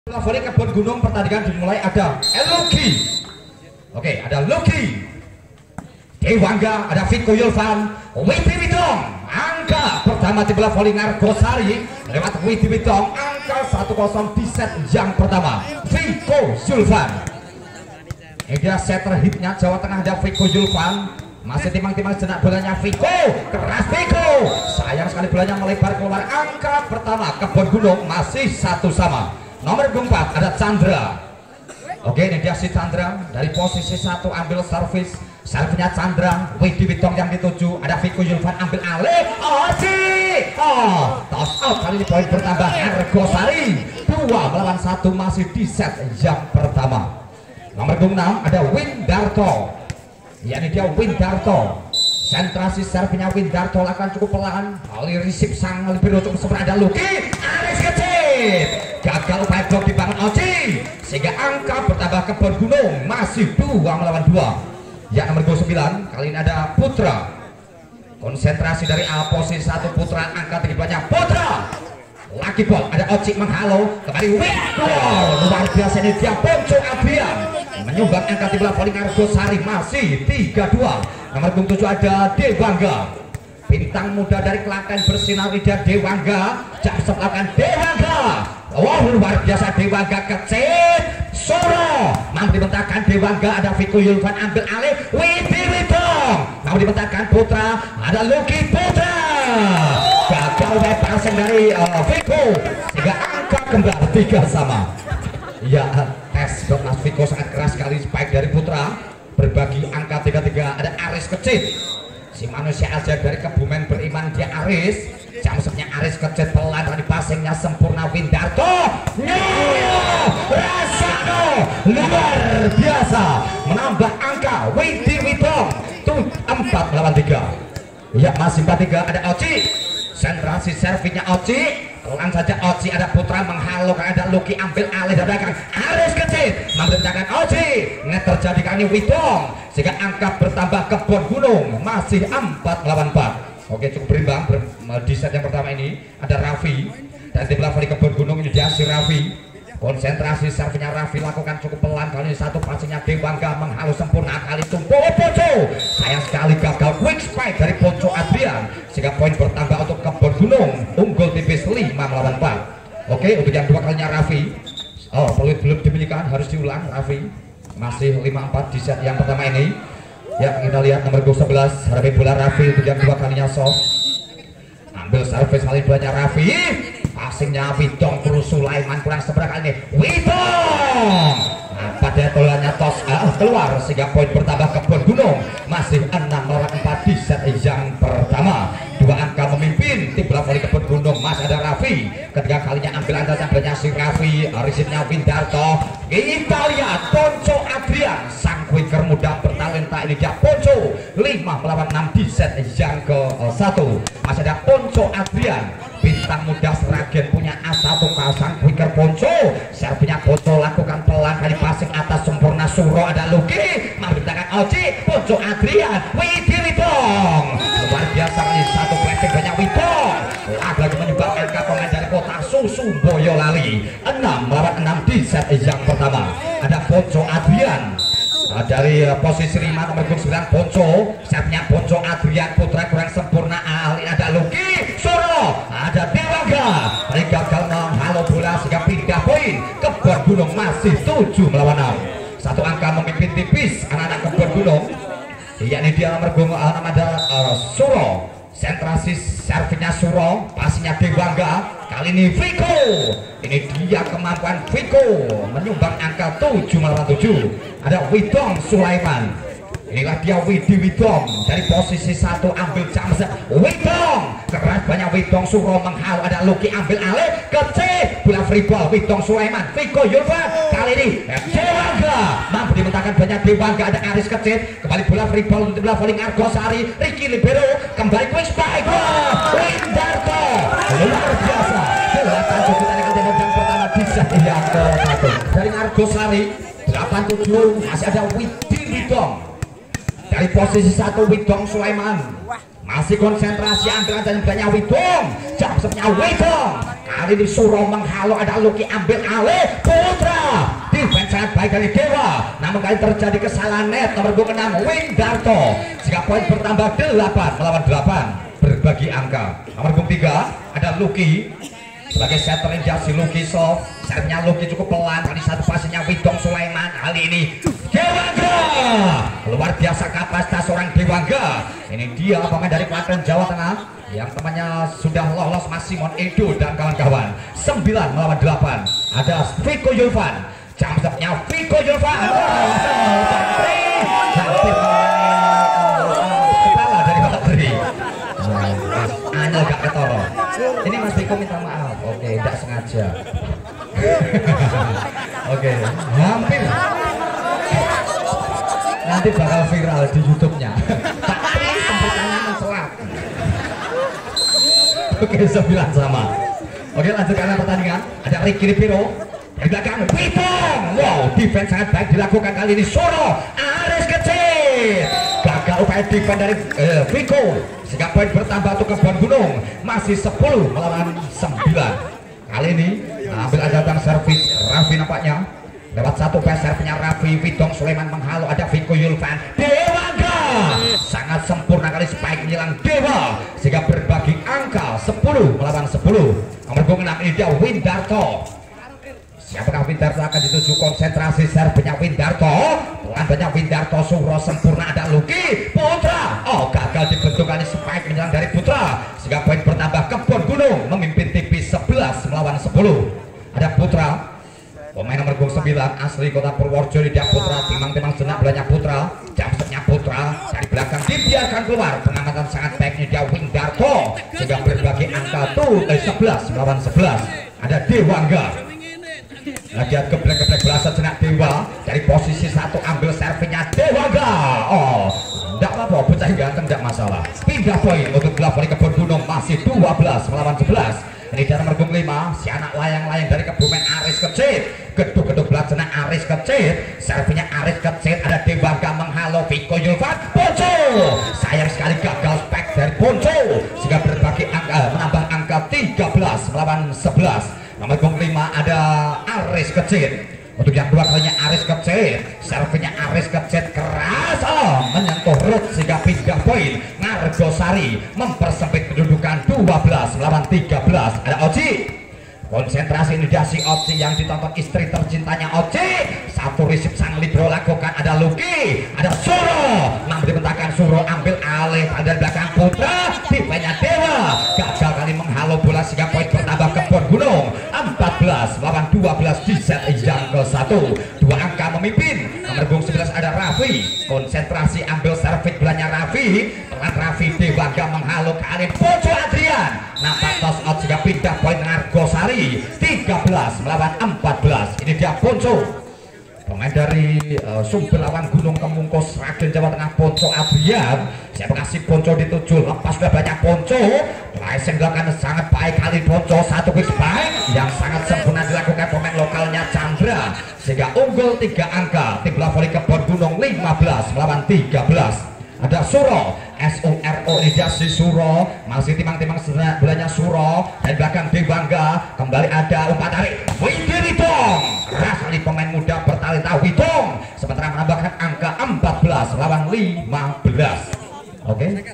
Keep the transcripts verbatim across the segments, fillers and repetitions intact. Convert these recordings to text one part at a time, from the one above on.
Favorit Kebon Gunung, pertandingan dimulai. Ada Lucky. Oke, ada Lucky. Dewangga, ada Viko Yulvan, Widi Widong. Angka pertama di bola volley Argosari lewat Widi Widong. Angka satu kosong di set yang pertama. Viko Yulvan. Ini setter hitnya Jawa Tengah, ada Viko Yulvan. Masih timang-timang jenak bolanya Viko. Keras Viko. Sayang sekali bolanya melebar keluar. Angka pertama Kebon Gunung masih satu sama. Nomor empat ada Chandra. Oke, ini dia si Chandra dari posisi satu ambil servis. Servisnya Chandra, Widi Widong yang dituju. Ada Viko Yulvan ambil alih. Oh sih. Oh, toss out kali ini poin bertambah Argosari. Dua melawan satu masih di set yang pertama. Nomor enam ada Windarto. Ya, ini dia Windarto. Sentrasi servisnya Windarto akan cukup pelan. Kali receive sang lebih cukup sebenarnya ada Lucky. Aris kecil. Gagal upaya blok dibangun Oci, sehingga angka bertambah Kebon Gunung masih dua melawan dua. Ya, nomor sembilan kali ini ada Putra. Konsentrasi dari A posisi satu Putra, angka tinggi banyak Putra. Lagi ball ada Oci menghalau kembali win. Oh, luar biasa ini dia Ponco Adrian menyumbang angka di bola volley Argosari masih tiga dua. Nomor tujuh ada Dewangga. Bintang muda dari Klaten bersinar di Dewangga. Jam sebelah Dewangga. Oh, luar biasa Dewangga kecil. Soro mampu dibentangkan Dewangga, ada Viko Yulvan ambil alih. Widi Widong mau dibentangkan Putra, ada Lucky Putra. Gagal passing dari uh, Viko sehingga angka kembali tiga sama. Ya, tes Mas Viko sangat keras sekali spike dari Putra. Berbagi angka tiga tiga ada Aris kecil. Si manusia aja dari Kebumen beriman dia Aris. Jamsetnya Aris kecil pelan tadi passingnya sempurna Windarto. Rasano luar biasa menambah angka Widi Widong tuh empat melawan tiga. Ya, masih empat tiga ada Oci. Sentrasi servinya Oci. Pelan saja Oci, ada Putra menghalau, ada Lucky ambil alih dari belakang. Aris kecil memberitakan Oci. Net terjadi kali Widong sehingga angka bertambah Kebon Gunung masih empat melawan empat. Oke, cukup berimbang ber, di set yang pertama ini. Ada Raffi dan tim volley Kebon Gunung ini dia si Raffi. Konsentrasi servinya Raffi lakukan cukup pelan kali ini. Satu passingnya Dewangga menghalau sempurna kali tumpu oh, Ponco. Sayang sekali gagal quick spike dari Ponco Adrian sehingga poin bertambah untuk Kebon Gunung unggul tipis lima melawan empat. Oke, untuk yang dua kalinya Raffi. Oh, peluit belum dimiliki, harus diulang Raffi. Masih lima empat di set yang pertama ini. Ya, kita lihat nomor sebelas Rafi bola Raffi untuk yang dua kalinya soft. Ambil servis kali duanya Raffi. Passingnya Widong terus Sulaiman kurang seberapa kali ini. Widong. Nah, pada tolannya tos uh, keluar sehingga poin bertambah Kebon Gunung masih enam melawan empat di set yang pertama. Dua angka memimpin tim bola volley Kebon Gunung masih ada Raffi. Ketiga kalinya ambil anda sambilnya si Raffi. Risipnya Windarto. Kita lihat Ponco Adrian sang quicker muda bertalenta ini dia Ponco lima melawan enam di set yang ke satu. Masih ada Ponco Adrian, bintang muda Seragen punya A satu pasang quicker Ponco. Servisnya Ponco lakukan pelan kali passing atas sempurna Suro, ada Lucky membentangkan Oci. Ponco Adrian, Widi Widong luar biasa kali satu flashing banyak Widong. Lagi menyumbang angka pemain dari kota Susu Boyolali enam melawan enam di set yang pertama. Ada Ponco Adrian. Nah, dari uh, posisi lima nomor sembilan Ponco, setnya Ponco Adrian Putra kurang sempurna. Ali ada Lucky Soro, ada Dewangga. Ini gagal menghalau bola sehingga pindah poin. Kebon Gunung masih tujuh melawan enam. Satu angka memimpin tipis anak-anak Kebon Gunung. Yakni dia nomor uh, nama ada uh, Suro. Sentrasi servinya Suro, passingnya Dewangga. Kali ini Viko. Ini dia kemampuan Viko menyumbang angka tujuh melawan tujuh. Ada Widong Sulaiman. Inilah dia Widi Widong dari posisi satu ambil jamset. Widong keras banyak Widong Suro menghalau, ada Lucky ambil alih kecil bola free ball Widong Sulaiman. Viko Yulvan kali ini Dewangga mampu dimentahkan banyak Dewangga, ada Aris kecil kembali bola free ball untuk bola volley Argosari. Ricky Libero kembali quick spike. Windarto luar biasa. Delapan tujuh tadi kali yang pertama di set yang ke satu dari Argosari. Delapan tujuh masih ada Widi Widong dari posisi satu Widong Sulaiman masih konsentrasi ambil dan banyak Widong, jam sebenarnya Widong. Kali ini Suro menghalau, ada Luki ambil alih Putra. Defense sangat baik dari Dewa, namun kali terjadi kesalahan net nomor enam Windarto. Jika poin bertambah delapan melawan delapan, berbagi angka. Nomor tiga ada Luki sebagai setter injasi Luki soft. Sernya Luki cukup pelan, tadi satu pasnya Widong Sulaiman. Kali ini Dewangga, luar biasa kapasitas seorang Dewangga. Ini dia pemain dari Klaten Jawa Tengah yang temannya sudah lolos, Mas Simon Edo dan kawan-kawan. Sembilan melawan delapan. Ada Viko Yulvan, jam-jamnya Viko Yulvan hampir kepala dari Bateri. Hanya gak ketoro. Ini Mas Viko minta maaf. Oke, tidak sengaja. Oke, hampir. Nanti bakal viral di YouTube-nya. Tapi sempurnanya mencelak. Oke, sembilan sama. Oke, lanjut karena pertandingan. Ada Ricky Piro di belakang Widong. Wow, defense sangat baik dilakukan kali ini. Suro Aris kecil. Gagal upaya defense dari eh, Viko. Sehingga poin bertambah untuk Kebon Gunung. Masih sepuluh melawan sembilan. Kali ini ambil ajatan servis Raffi nampaknya. Lewat satu peser punya Raffi, Widong Sulaiman menghalau, ada Viko Yulvan. Dewangga sangat sempurna kali spike menjelang Dewa sehingga berbagi angka sepuluh melawan sepuluh. Nomor enam ini dia Windarto. Siapakah Windarto akan dituju konsentrasi servisnya Windarto. Pelan banyak Windarto, Suro sempurna, ada Luki Putra. Oh, gagal dibentuk kali spike menjelang dari Putra sehingga poin bertambah. Kebon Gunung memimpin tipis sebelas melawan sepuluh. Ada Putra, pemain nomor sembilan asli kota Purworejo. Dia Putra, timang-timang senak belanya Putra, jamsetnya Putra dari belakang dibiarkan keluar. Pengamatan sangat baiknya dia Windarto sehingga berbagi angka tuh eh, sebelas melawan sebelas. Ada Dewangga, lihat geblek-geblek belasan senak Dewa dari posisi satu, ambil servinya Dewangga. Oh, tidak apa-apa, pecah ganteng, tidak masalah. Pindah poin untuk bola voli Kebon Gunung, masih dua belas melawan sebelas. Ini dia nomor lima, si anak layang-layang dari Kebumen Aris Kecil. Gedung-gedung belakang Aris Kecil, servinya Aris Kecil, ada Dewangga menghalau Viko Yulvan. Ponco, sayang sekali gagal spek dari Ponco sehingga berbagi angka, menambah angka tiga belas melawan sebelas. Nomor lima ada Aris Kecil. Untuk yang dua kalinya Aris Kecil, servinya Aris Kecil keras, oh, menyentuh root sehingga pindah poin. Ngargosari mempersempit kedudukan dua belas melawan tiga belas. Ada Oci, konsentrasi ini dia si Oci yang ditonton istri tercintanya Oci. Satu risip sang libero lakukan, ada Luki, ada Suro, namun dibentangkan Suro ambil alih pada belakang Putra. Defense-nya Dewa gagal kali menghalau bola sehingga poin bertambah. Kebon Gunung empat belas melawan dua belas di set yang ke satu. Dua angka memimpin. Nomor sebelas ada Raffi, konsentrasi ambil servis belanya Raffi. Pelan Raffi, Dewangga menghalau kali Ponco Adrian. Nampak toss out sehingga pindah poin Argosari tiga belas melawan empat belas. Ini dia Ponco, pemain dari uh, Sumber Lawan Gunung Kemungkus, Raden Jawa Tengah, Ponco Adrian. Siapa kasih Ponco dituju, lepas sudah banyak Ponco. Pricing dilakukan sangat baik kali Ponco, satu quick spike yang sangat sempurna dilakukan pemain lokalnya Chandra sehingga unggul tiga angka. Tim bola voli Kebon Gunung lima belas melawan tiga belas. Ada Suro, S U R O ini dia si Suro, masih timang-timang senak belanya Suro dan belakang Dewangga. Kembali ada umpan tarik Widong, keras kali pemain muda bertalenta Widong sementara menambahkan angka empat belas lawan lima belas. Oke, okay.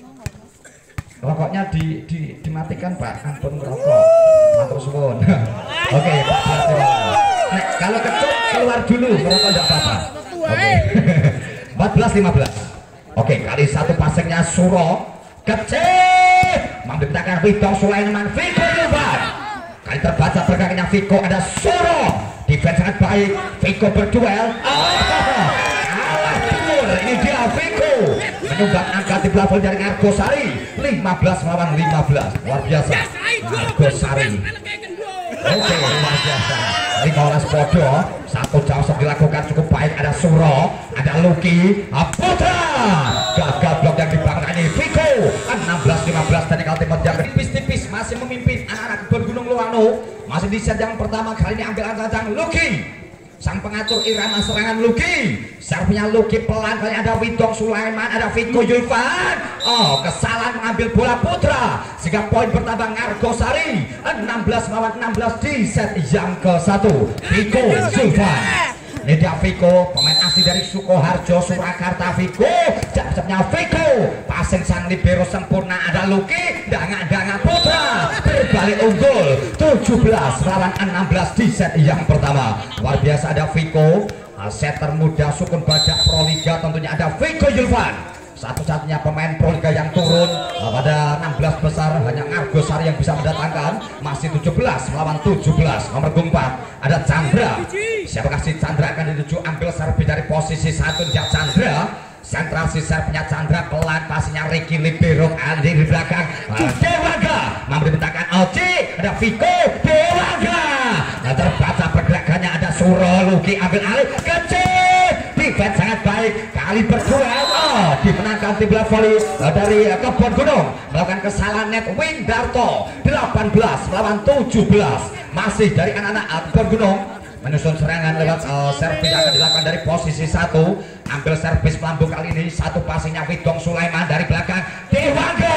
Rokoknya di, di, dimatikan Pak, ampun rokok, matur suwun. Oke, okay, Pak. Nah, kalau kecut keluar dulu, merokok tidak apa-apa. Oke, okay. empat belas lima belas. Oke, kali satu passingnya Suro kecil, membentangkan Widong Sulaiman, Viko Yulvan. Kali terbaca berkakinya Viko, ada Suro, defense sangat baik, Viko berduel. Oh, kalah timur, ini dia Viko menyumbang angka di level dari Argosari lima belas melawan lima belas. Luar biasa Argosari. Oke, luar biasa. Nicholas Podo, satu jauh dilakukan cukup baik. Ada Suro, ada Luki Putra, gagal blok yang dibangun ini Viko. Enam belas lima belas dan kalau timur yang tipis-tipis masih memimpin anak-anak Kebon Gunung Luwano. Masih di set yang pertama, kali ini ambil angkatan Luki. sang pengatur irama serangan Luki. Servisnya Luki pelan kali ada Widong Sulaiman, ada Viko Yulvan. Oh, kesalahan mengambil bola putra sehingga poin bertambah Argosari enam belas melawan enam belas di set yang ke satu. Viko Yulvan. Ini dia Viko, pemain asli dari Sukoharjo, Surakarta. Viko, jab-jabnya Viko, passing sang libero sempurna, ada Luki, danga-danga putra, berbalik unggul tujuh belas melawan enam belas di set yang pertama. Luar biasa ada Viko, setter muda Sukun Badak Proliga, tentunya ada Viko Yulvan. Satu-satunya pemain Proliga yang turun pada enam belas besar, hanya Argosari yang bisa mendatangkan. Masih tujuh belas melawan tujuh belas. Nomor empat ada Chandra. Siapakah si Chandra akan dituju ambil servis dari posisi satu. Dia Chandra, sentrasi servisnya Chandra, pelan pasinya Ricky Libero, Andi di belakang. Dewaga mampu dibentangkan Oci, ada Viko, Dewaga. Nah, terbaca pergerakannya, ada Suro, Luki ambil alih, kecil, defense sangat baik, kali berdua. Oh, dimenangkan tim bola voli dari Kebon Gunung, melakukan kesalahan net Windarto delapan belas melawan tujuh belas. Masih dari anak-anak Kebon Gunung menyusun serangan lewat uh, servis yang akan dilakukan dari posisi satu. Ambil servis pelambung kali ini, satu passingnya Widong Sulaiman dari belakang. Dewaga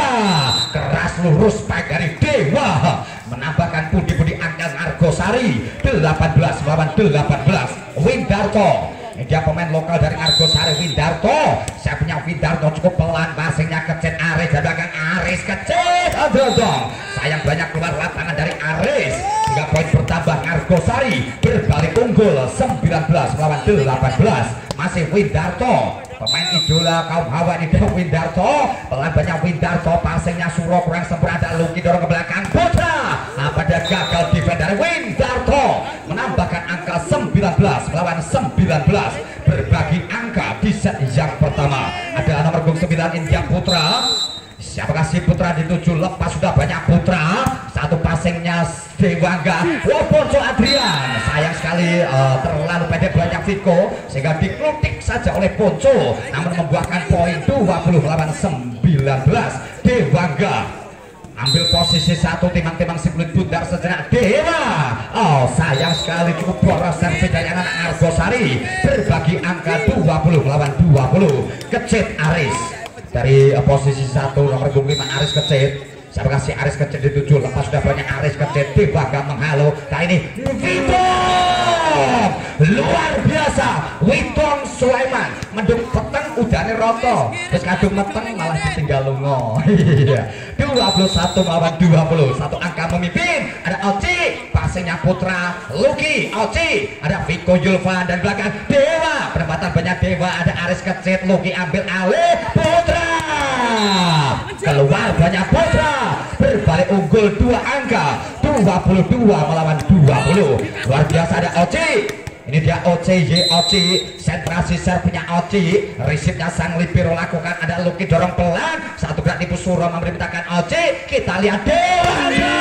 keras lurus baik dari Dewa, menambahkan pundi-pundi angka Argosari delapan belas melawan delapan belas. Windarto, ini dia pemain lokal dari Argosari, Windarto. Saya punya Windarto cukup pelan, passingnya kecil Aris dari belakang. Aris kecil, aduh, sayang banyak keluar lapangan dari Aris. Tiga poin bertambah Argosari berbalik unggul sembilan belas melawan delapan belas. Masih Windarto, pemain idola kaum hawa ini, Windarto. Pelan banyak Windarto, passingnya Suro kurang sempurna, ada Luki dorong ke belakang. Putra, apa ada gagal defense dari Windarto, menambahkan angka sembilan belas melawan sembilan belas. Berbagi angka di set yang pertama. Ada nomor punggung sembilan India Putra. Siapakah si Putra dituju, lepas sudah banyak Putra. Satu passingnya Dewaga, Ponco Adrian, sayang sekali uh, terlalu pendek banyak Viko sehingga diklutik saja oleh Ponco, namun membuahkan poin dua puluh melawan sembilan belas. Dewaga ambil posisi satu, timang-timang si kulit bundar sejenak. Dewa, oh sayang sekali cukup boros servis dari anak Argosari. Berbagi angka dua puluh melawan dua puluh. Kecit Aris dari uh, posisi satu, nomor lima Aris Kecit. Siapakah si Aris Kecit dituju, lepas sudah banyak Aris Kecit. Dewaga menghalau kali ini Widong, luar biasa. Widong Sulaiman mendung peteng udane roto, terus kadung meteng malah ditinggal lungo. Dua puluh satu melawan dua puluh. Satu angka memimpin, ada Oci, passingnya Putra, Luki, Oci, ada Viko Yulvan dan belakang Dewa, penempatan banyak Dewa, ada Aris Kecit, Luki ambil alih, Putra keluar banyak Putra, berbalik unggul dua angka dua puluh dua melawan dua puluh. Luar biasa ada Oci. Ini dia Oci, Y Oci, sentrasi servisnya Oci, resipnya sang libero lakukan, ada Luki dorong pelan, satu gerak tipu Suro memerintahkan Oci. Kita lihat Dewaga,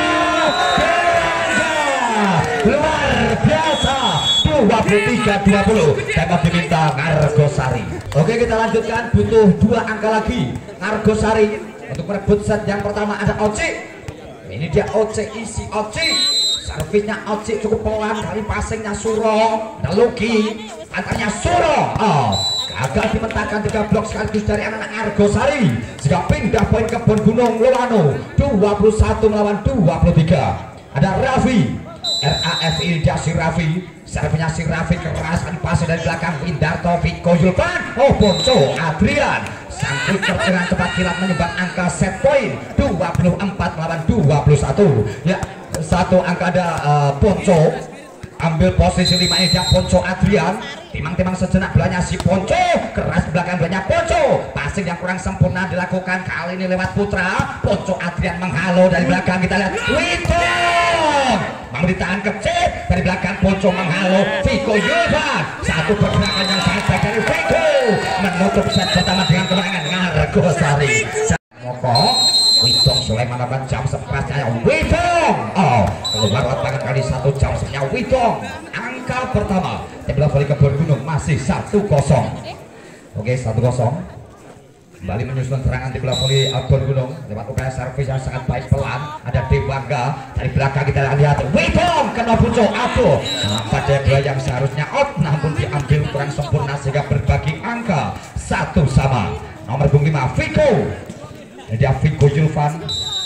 Dewaga luar biasa, dua puluh tiga dua puluh, dapat diminta Argosari. Oke, kita lanjutkan, butuh dua angka lagi Argosari untuk merebut set yang pertama. Ada Oci, ini dia Oci, isi Oci. Servisnya Oci cukup pelan, kali passingnya Suro, ada Luki, antaranya Suro. Oh, gagal dimentahkan tiga blok sekaligus dari anak-anak Argosari sehingga pindah poin Kebon Gunung Lowano dua puluh satu melawan dua puluh tiga. Ada Raffi, R A F I dia si Raffi. Servisnya si Raffi keras, kali passing dari belakang Windarto, Viko Yulvan, oh Ponco Adrian. Sang puter dengan cepat kilat menyumbang angka set poin dua puluh empat melawan dua puluh satu. Ya, satu angka ada uh, Ponco. Ambil posisi lima ini dia Ponco Adrian. Timang-timang sejenak belanya si Ponco, keras belakang belanya Ponco. Passing yang kurang sempurna dilakukan kali ini lewat Putra. Ponco Adrian menghalau dari belakang, kita lihat Widong mau ditahan Kecil dari belakang. Ponco menghalau Viko Yulvan. Satu pergerakan yang sangat baik dari Viko menutup set pertama dengan kemenangan Argosari. Moko Widong Sulaiman melakukan jam sekerasnya Widong. Oh, keluar lapangan kali satu jam sekerasnya Widong. Angka pertama tim bola voli Kebon Gunung masih satu kosong. Oke, satu kosong. kembali menyusun serangan di bola voli Abon Gunung lewat upaya servis yang sangat baik pelan. Ada Dewangga dari belakang, kita lihat Widong kena pucuk aduh pada bola yang seharusnya out namun diambil kurang sempurna sehingga berbagi angka satu sama. Nomor punggung lima Viko, dia Viko Julvan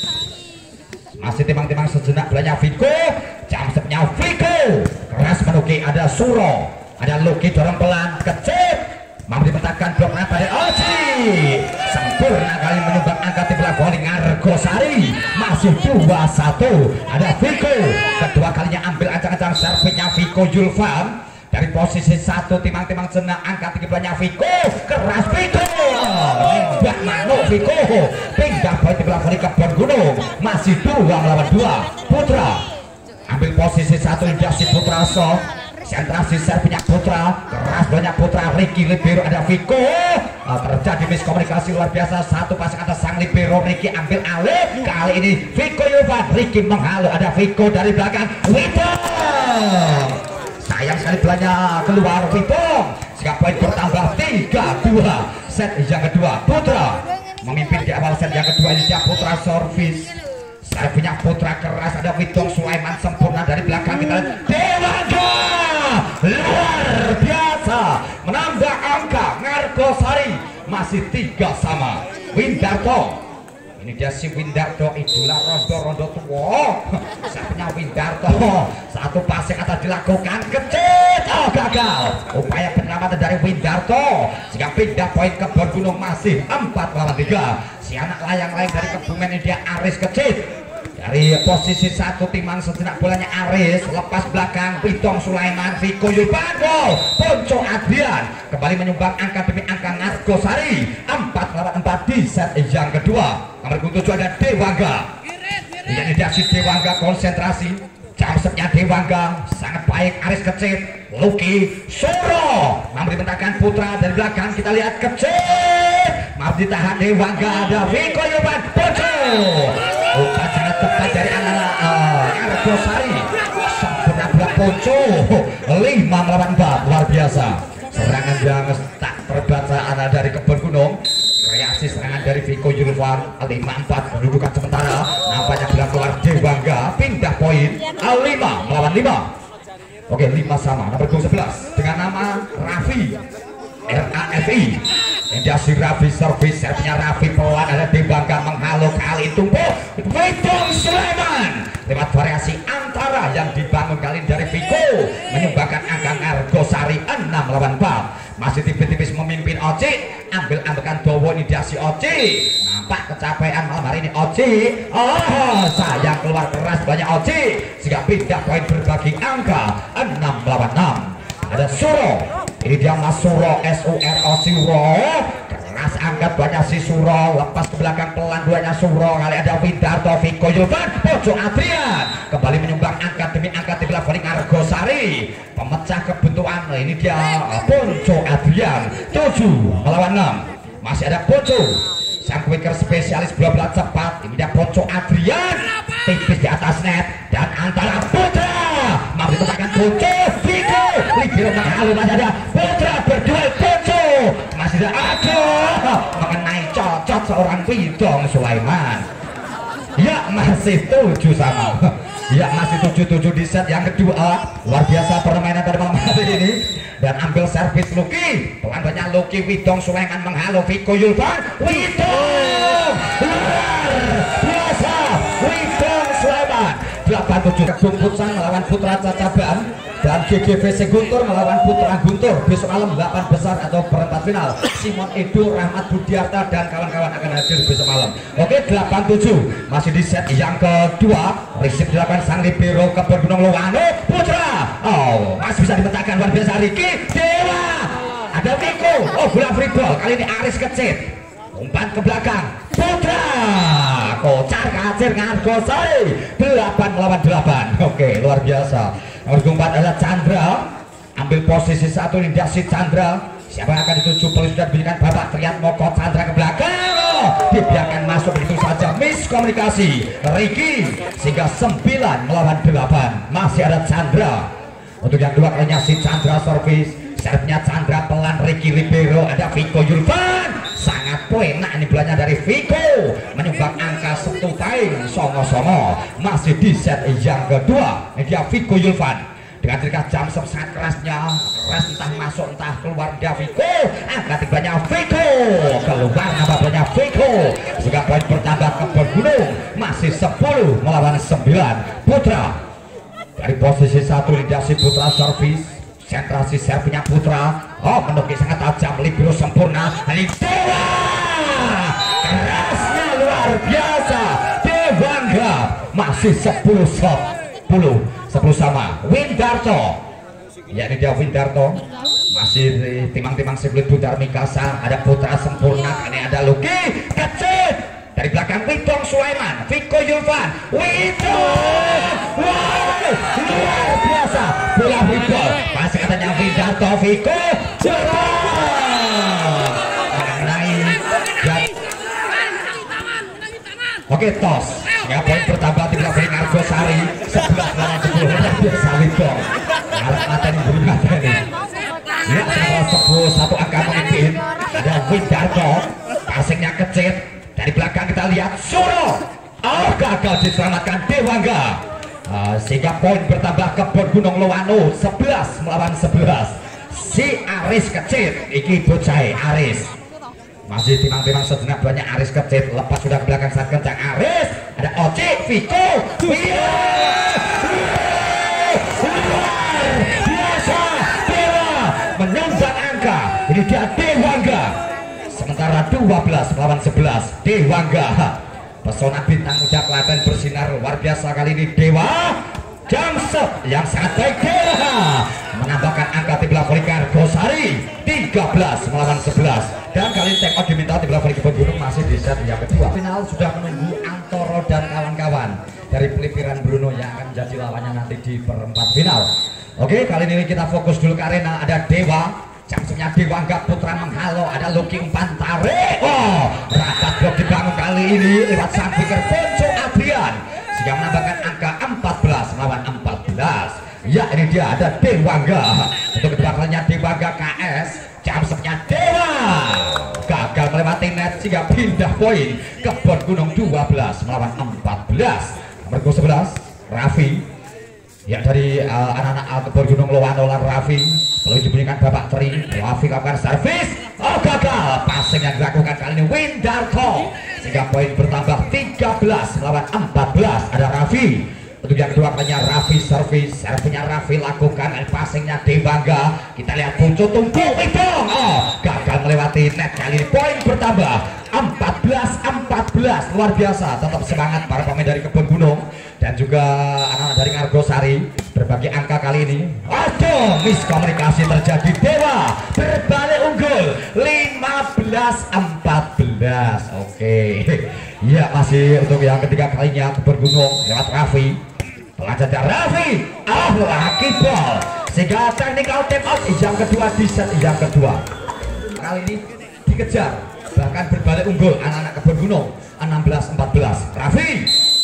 masih timang-timang sejenak bolanya Viko, jam sepnya Viko keras menuki. Ada Suro, ada Loki dorong pelan kecil mampu dipetakan blok rata dari Oci, sempurna kali menyumbang angka tim bola voli Argosari. Masih dua satu. Ada Viko, kedua kalinya ambil ancang-ancang servisnya Viko Julvan dari posisi satu timang-timang jenak angka tinggi bolanya Viko, keras Viko nembak manuk Viko, pindah poin tim bola voli Kebon Gunung. Masih dua melawan dua. Putra ambil posisi satu, Indasi Putra So, sentrasi servisnya Putra, keras banyak Putra. Ricky Libero, ada Viko, uh, terjadi miskomunikasi luar biasa. Satu pasang atas sang Libero, Ricky ambil alih. Kali ini Viko Yovan, Ricky menghalau. Ada Viko dari belakang, Widong sayang sekali belanya keluar Widong, sehingga poin bertambah tiga dua. Set yang kedua Putra memimpin di awal set yang kedua. Ini dia Putra servis, servisnya Putra keras. Ada Widong Sulaiman sempurna dari belakang. Kita lihat Dewangga luar biasa menambah angka. Argosari masih tiga sama. Windarto, ini dia si Windarto, idola rondo-rondo tua. Siapnya Windarto, satu pasang atas dilakukan kecil, oh gagal. Upaya penyelamatan dari Windarto sehingga pindah poin Kebon Gunung. Masih empat lawan tiga. Si anak layang-layang dari Kebumen ini dia Aris kecil dari posisi satu timang sejenak bolanya Aris lepas belakang Widong Sulaiman. Viko Yulbando, Ponco Adrian kembali menyumbang angka demi angka. Argosari empat lawan empat di set yang kedua. Nomor tujuh ada Dewangga, ini dia si Dewangga konsentrasi, jam setnya Dewangga sangat baik. Aris kecil, Luki Suro mampu dibentangkan Putra dari belakang. Kita lihat kecil mampu ditahan Dewangga. Ada Viko Yulbando, Ponco umpan sangat tepat dari anak uh, Argosari, sempurna bola Ponco. Lima melawan empat, luar biasa. Serangan yang tak terbaca anak dari Kebon Gunung. Reaksi serangan dari Viko Julvan. Lima empat kedudukan sementara. Nampaknya bila keluar Dewangga pindah poin. Lima melawan lima. Oke, lima sama. Nomor sebelas dengan nama Raffi, R A F I. Indasi Raffi servis, servisnya Raffi pelan. Ada Dewangga menghalau, kali tumbuh Widong Sulaiman lewat variasi antara yang dibangun kali dari Viko menyumbangkan angka Argosari enam lawan empat. Masih tipis-tipis memimpin Oci, ambil ambekan Dowo. Ini dia si Oci, nampak kecapean malam hari ini Oci. Oh sayang keluar keras banyak Oci sehingga pindah poin berbagi angka enam lawan enam. Ada Suro, ini dia Mas Suro, S U R O Suro, keras angkat banyak si Suro, lepas ke belakang pelan duanya Suro. Kali ada Windarto, Viko Yovan, Ponco Adrian kembali menyumbang angka demi angka di bola voli Argosari. Pemecah kebutuhan, ini dia Ponco Adrian tujuh melawan enam. Masih ada Ponco, sang quicker spesialis bola-bola cepat. Ini dia Ponco Adrian, tipis di atas net dan antara Putra mampu ditemukan Ponco. Viko Libero menghalau, masih ada Putra berduel Ponco. Masih ada aduh mengenai cocot seorang Widong Sulaiman. Ya masih tujuh sama. Ya masih tujuh tujuh di set yang kedua. Luar biasa permainan pada malam hari ini. Dan ambil servis Luki, pelan banyak Luki. Widong Sulaiman menghalau Viko Yulvan. Widong luar biasa, Widong Sulaiman delapan tujuh. Bungkusan melawan Putra Cacaban dan G G V C Guntur melawan Putra Guntur. Besok malam delapan besar atau perempat final. Simon Edo, Rahmat Budiarta dan kawan-kawan akan hadir besok malam. Oke, delapan tujuh masih di set yang kedua. Receive dilakukan sang Libero Kebon Gunung Lowano. Putra, oh masih bisa dipecahkan luar biasa. Ricky Dewa, ada Viko, oh bola free ball. Kali ini Aris kecil, umpan ke belakang Putra, kocar kacir Argosari delapan melawan delapan. Oke, luar biasa. Nomor empat adalah Chandra, ambil posisi satu. Ini si Chandra, siapa yang akan dituju? Polisi sudah diberikan babak teriak Moko. Chandra ke belakang, oh, dibiarkan masuk begitu saja, miskomunikasi Ricky sehingga sembilan melawan delapan. Masih ada Chandra untuk yang dua kalinya si Chandra servis, servisnya Chandra pelan. Ricky Libero, ada Viko Yulvan, sangat enak ini bolanya dari Viko menyumbang angka satu taing songo-songo. Masih di set yang kedua ini dia Viko Yulvan dengan terikat jam sangat kerasnya, keras entah masuk entah keluar dia Viko. Angka tibanya Viko keluar namanya Viko sehingga poin bertambah ke Gunung masih sepuluh melawan sembilan. Putra dari posisi satu Lidasi Putra servis sentrasi servinya Putra, oh menukik sangat tajam, libero sempurna dari Dewa, kerasnya luar biasa. Dewangga masih sepuluh sepuluh sepuluh sama Windarto, ya ini dia Windarto masih timang-timang sebelum Budar Mikasa. Ada Putra sempurna, ini ada Luki kecil dari belakang Widong Sulaiman, Viko Yulvan, Widong, wow, luar biasa, bola Widong, masih katanya Windarto, Viko, jerong, naik, oke tos, ya poin bertambah di belakang Argosari, sebelas lawan sepuluh, luar biasa Widong, harap mata ini beri mata ini, ya setelah sepuluh satu angka memimpin, ada Windarto, passingnya kecil. Dari belakang kita lihat Suro, oh gagal diselamatkan Dewangga, uh, sehingga poin bertambah ke Gunung Lowano sebelas melawan sebelas. Si Aris kecil, iki bocah Aris masih timang-timang sejenak banyak. Aris kecil lepas sudah ke belakang saat kencang. Aris ada Oci, Viko, luar biasa Dewa menyumbang angka. Ini dia Dewangga. Sementara dua belas melawan sebelas Dewangga. Pesona bintang muda Klaten bersinar luar biasa kali ini Dewa. Jamset yang sangat baik Dewa menambahkan angka tim Voli Argosari tiga belas melawan sebelas. Dan kali ini take out diminta tim Voli Kebon Gunung masih di set yang kedua. Final sudah menunggu Antoro dan kawan-kawan dari Pelipiran Bruno yang akan menjadi lawannya nanti di perempat final. Oke, kali ini kita fokus dulu ke arena. Ada Dewa, Jamsnya Dewangga Putra menghalau, ada Luki umpan tarik, oh rapat blok dibangun kali ini lewat sang pikir Ponco Adrian sehingga menambahkan angka empat belas melawan empat belas. Ya ini dia ada Dewangga untuk kedua kalinya Dewangga K S. Jamsnya Dewa gagal melewati net sehingga pindah poin ke Kebon Gunung dua belas melawan empat belas. Nomor sebelas Raffi, ya dari uh, anak-anak uh, Kebon Gunung Lowano lan Raffi lalu diberikan babak teri. Raffi lakukan servis, oh gagal. Passing yang dilakukan kali ini Windarto sehingga poin bertambah tiga belas melawan empat belas. Ada Raffi untuk yang kedua kalinya. Raffi servis, servinya Raffi lakukan, passingnya Dewangga. Kita lihat Punco tumpuk Widong, oh gagal melewati net. Kali ini poin bertambah empat belas empat belas. Luar biasa, tetap semangat para pemain dari Kebon Gunung dan juga anak-anak dari Argosari berbagi angka kali ini. Aduh, miskomunikasi terjadi. Dewa berbalik unggul lima belas empat belas. Oke, ya masih untuk yang ketiga kalinya Kebon Gunung lewat Raffi. Pelajar Raffi, ah laki ball sehingga technical time out yang kedua di set yang kedua. Kali ini dikejar bahkan berbalik unggul anak-anak Kebon Gunung enam belas empat belas. Raffi,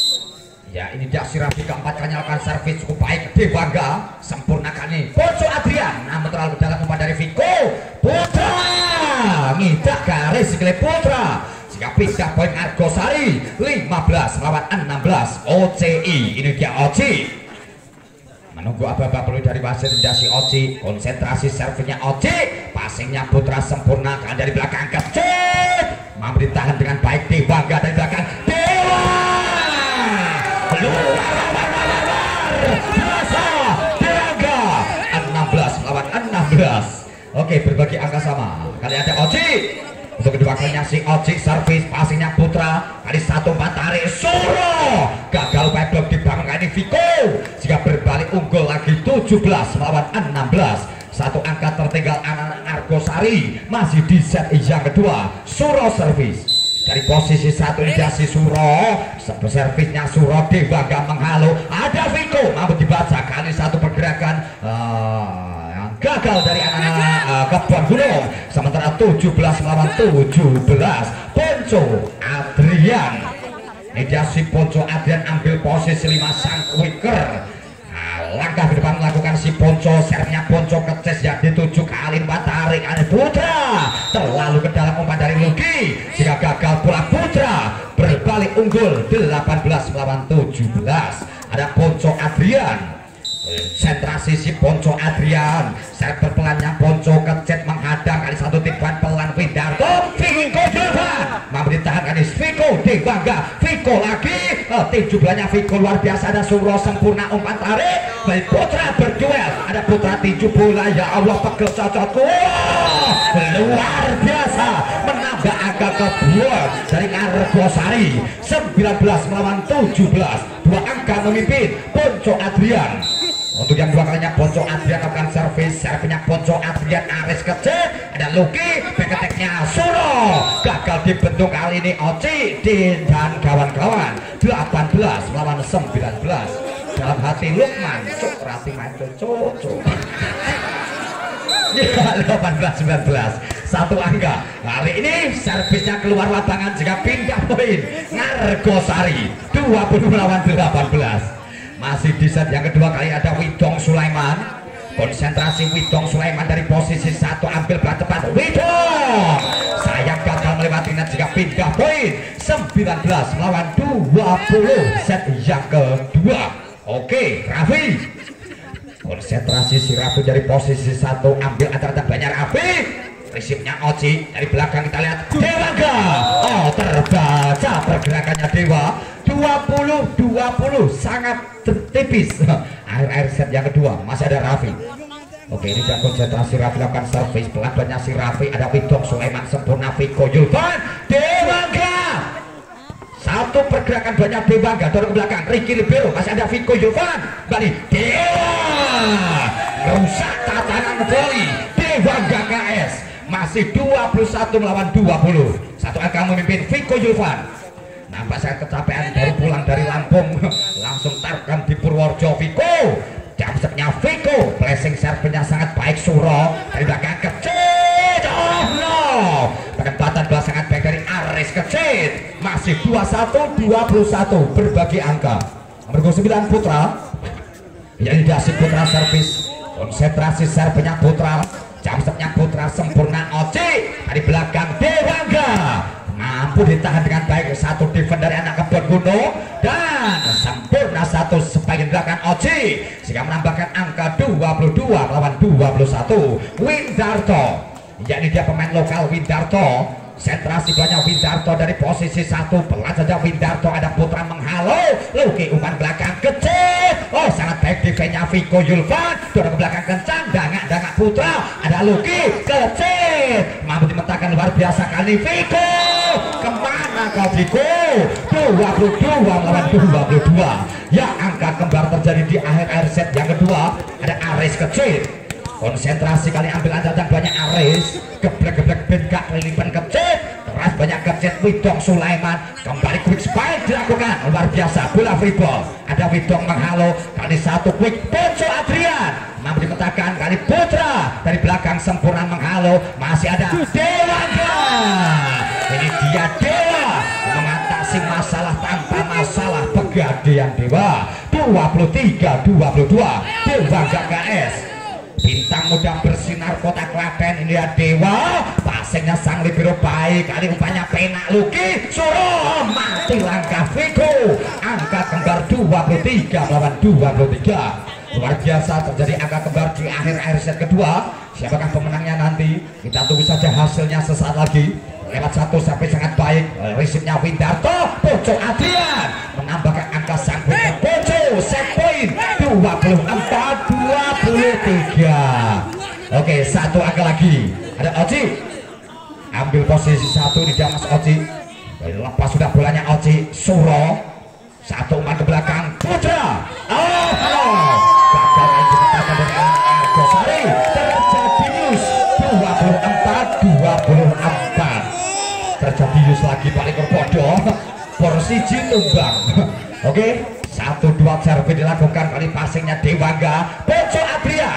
ya ini dia si Raffi keempat kalinya lakukan servis cukup baik. Dewangga sempurnakan nih Ponco Adrian, namun terlalu dalam umpan dari Viko. Putra ngidak garis sikile Putra sehingga pindah poin Argosari lima belas melawan enam belas. O C I, ini dia Oci menunggu aba-aba perlu dari wasit. Indasi Oci, konsentrasi servinya Oci, passingnya Putra sempurna kan dari belakang kecil, mampu ditahan dengan baik Dewangga dari belakang. Dewa luar biasa Dewangga enam belas melawan enam belas. Oke, berbagi angka sama. Kali ada Oci untuk kedua kalinya si Oci servis, passingnya Putra kali satu empat tarik Suro gagal upaya blok dibangun kali ini Viko jika berbalik unggul lagi tujuh belas melawan enam belas. Satu angka tertinggal anak-anak Argosari masih di set yang kedua. Suro servis dari posisi satu Indasi Suro, servisnya Suro. Dewangga menghalau, ada Viko mampu dibaca kali satu pergerakan uh, gagal dari anak-anak uh, Kebon Gunung. Sementara tujuh belas melawan tujuh belas. Ponco Adrian, ini dia si Ponco Adrian ambil posisi lima sang wicker. Nah, langkah ke depan melakukan si Ponco, sernya Ponco keces yang dituju kali empat tarik. Ada Putra terlalu ke dalam umpan dari Luki. tujuh belas. Ada Ponco Adrian, sentrasi si Ponco Adrian, server pelannya Ponco kecet menghadang kali satu tiban pelan Windarto, Viko Julvan mampu ditahan kali Viko Dewangga, Viko lagi oh, tim jumlahnya Viko luar biasa. Ada Suro sempurna umpan tarik, baik Putra berduel, ada Putra tinju bola, ya Allah pegel cocok, oh, luar biasa menambah angka kedua dari Argosari. Sembilan belas melawan tujuh belas, dua angka memimpin Ponco Adrian. Untuk yang dua kalinya Ponco Adrian akan servis, servisnya Ponco Adrian Aris kecil, ada Luki, beketeknya Suro, gagal dibentuk kali ini Oci Din dan kawan-kawan. Delapan belas melawan sembilan belas. Dalam hati Lukman, cuk rati main cuk cuk. delapan belas sembilan belas, satu angka. Kali ini servisnya keluar lapangan jika pindah poin Ngargosari. Dua puluh melawan delapan belas. Masih di set yang kedua kali ada Widong Sulaiman, konsentrasi Widong Sulaiman dari posisi satu, ambil bola tepat Widong, sayang gagal melewati net jika pindah poin. Sembilan belas melawan dua puluh, set yang kedua. Oke, Raffi, konsentrasi si Raffi dari posisi satu, ambil antara banyak Raffi, resipnya Oci dari belakang. Kita lihat Dewangga, oh terbaca pergerakannya Dewa. Dua puluh dua puluh sangat tipis. Akhir-akhir set yang kedua masih ada Raffi. Oke, ini dia konsentrasi Raffi lakukan servis pelan-pelannya si Raffi. Ada Widong Sulaiman sempurna, Viko Julvan, Dewangga. Satu pergerakan banyak Dewangga dorong ke belakang. Ricky Libero masih ada Viko Julvan. Balik Dewa, rusak tatanan volley Dewangga K S. Masih dua puluh satu melawan dua puluh. Satu angka memimpin Viko Julvan. Nampak saya kecapean baru pulang dari Lampung, langsung tarkam di Purworejo. Viko, jamsetnya Viko, blessing servernya sangat baik. Suro dari belakang kecil, oh no, penempatan bola sangat baik dari Aris kecil. Masih dua puluh satu dua puluh satu berbagi angka. Nomor sembilan Putra, yang didasi Putra servis, konsentrasi servernya Putra, jamsetnya Putra sempurna. Oci dari belakang Dewangga mampu ditahan dengan baik. Satu defend dari anak kebon Gunung dan sempurna satu sebagian belakang Oci sehingga menambahkan angka dua puluh dua melawan dua puluh satu. Windarto, yakni dia pemain lokal Windarto, sentrasi banyak Windarto dari posisi satu, pelan saja Windarto. Ada Putra menghalau, Luki umpan belakang kecil, oh sangat baik defense-nya Viko Julvan, dorong ke belakang kencang, dangak-dangak Putra, ada Luki kecil, mampu dimentakan luar biasa kali Viko. Kemana kau Viko? dua puluh dua melawan dua puluh dua. Ya, angka kembar terjadi di akhir-akhir set yang kedua. Ada Aris kecil, konsentrasi kali ambil andalan banyak Aris, geblek-geblek bengkak lilipan kecil, keras banyak kecil. Widong Sulaiman kembali quick spike dilakukan luar biasa, bola free ball. Ada Widong menghalau kali satu quick. Ponco Adrian mampu dipetakan kali Putra dari belakang sempurna menghalau. Masih ada Dewangga, ini dia Dewa mengatasi masalah tanpa masalah. Pegadaian Dewa. Dua puluh tiga dua puluh dua Dewangga K S, bintang muda bersinar kota Klaten. Ini ya Dewa, passingnya sang libero baik kali umpannya penak Luki. Suro mati langkah Viko. Angka kembar dua puluh tiga melawan dua puluh tiga. Luar biasa terjadi angka kembar di akhir-akhir set kedua. Siapakah pemenangnya nanti? Kita tunggu saja hasilnya sesaat lagi. Lewat satu sampai sangat baik. Resipnya Windarto, Ponco Adrian menambahkan angka sang Windarto. Ponco set point dua puluh empat dua puluh tiga. Oke, satu angka lagi. Ada Oci, ambil posisi satu di dia Mas Oci. Lepas sudah bolanya Oci. Suro, satu umpan ke belakang Putra. Oh, oh. Gagal yang dikatakan dari Argosari. Terjadi news dua puluh empat dua puluh empat. Terjadi news lagi balik ke bodoh. Porsi tumbang. Oke, satu dua servis dilakukan kali passingnya Dewangga. Ponco Adrian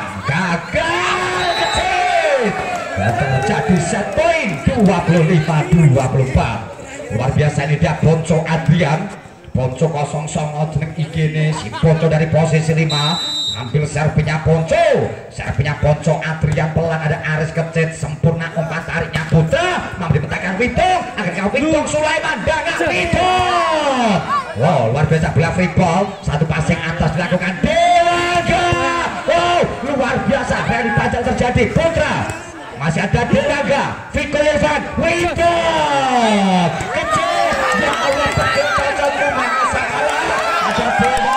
gagal kecil. Terjadi set point dua puluh lima dua puluh empat. Luar biasa ini dia Ponco Adrian. Ponco kosong songo jeneng I G ini si Ponco dari posisi lima. Ambil servisnya Ponco, servisnya Ponco Adrian pelan. Ada Aris kecil sempurna umpan tariknya Putra, mampu dipetakan Widong. Akhirnya Widong Sulaiman, dangak Widong. Wow, luar biasa bola free ball. Satu passing atas dilakukan Dewangga. Wow, luar biasa. Dari panjang terjadi Putra. Masih ada Dewangga. Viko Irfan. Widok. Kecil. Ya Allah, betul saja masa kalah. Ada Dewangga.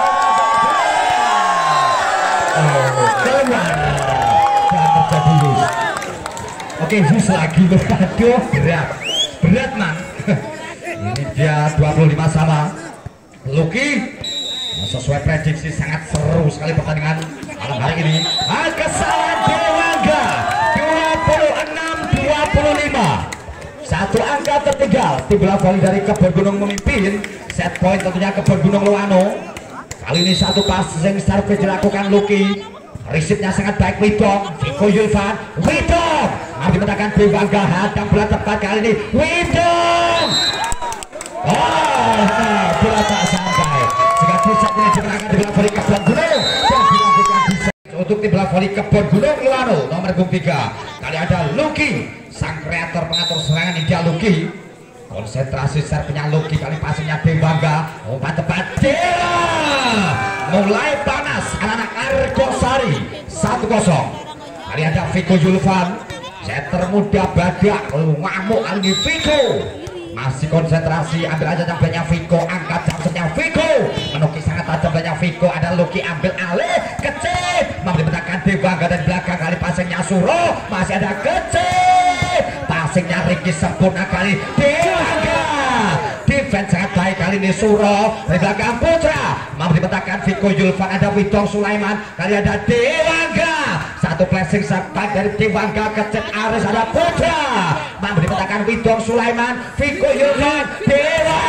Oh, keluar. Dan terjadi Hus. Oke, Hus lagi. Aduh, berat. Berat, man. Ini dia dua puluh lima sama Lucky. Sesuai prediksi sangat seru sekali pertandingan malam hari ini. Ah, kesalahan Dewangga. Dua puluh enam dua puluh lima. Satu angka tertinggal. Tim bola voli dari Kebon Gunung memimpin. Set point tentunya Kebon Gunung Loano. Kali ini satu passing service dilakukan Lucky. Resipnya sangat baik Widok. Viko Yulvan. Widok. Mau dimenangkan Dewangga. Hadang bola tepat kali ini. Widok. Oh, nah, bola tak sampai. Jika bisa ini dimenangkan di bola voli Kebon Gunung dan dilanjutkan bisa untuk tim bola voli Kebon Gunung Loano nomor tiga. Kali ada Lucky, sang kreator pengatur serangan India Lucky. Konsentrasi servisnya Lucky, kali passingnya Dewangga. Umpan tepat Dewa. Mulai panas anak-anak Argosari. Satu kosong. Kali ada Viko Yulvan. Setter muda Badak. Ngamuk kali ini Viko. Masih konsentrasi, ambil aja tampilnya Viko, angkat jamsetnya Viko, menukis sangat tajam banyak Viko, ada Lucky ambil alih, kecil, mau dimenangkan Dewangga dan belakang kali passingnya Suro, masih ada kecil, passingnya Ricky sempurna kali Dewangga, defense sangat baik kali ini Suro, dari belakang Putra, mau dimenangkan Viko Yulvan, ada Widong Sulaiman, kali ada Dewangga, satu flashing sampai dari Dewangga, kecil Aris, ada Putra, mau dimenangkan Widong Sulaiman, Viko Yulvan, Dewa,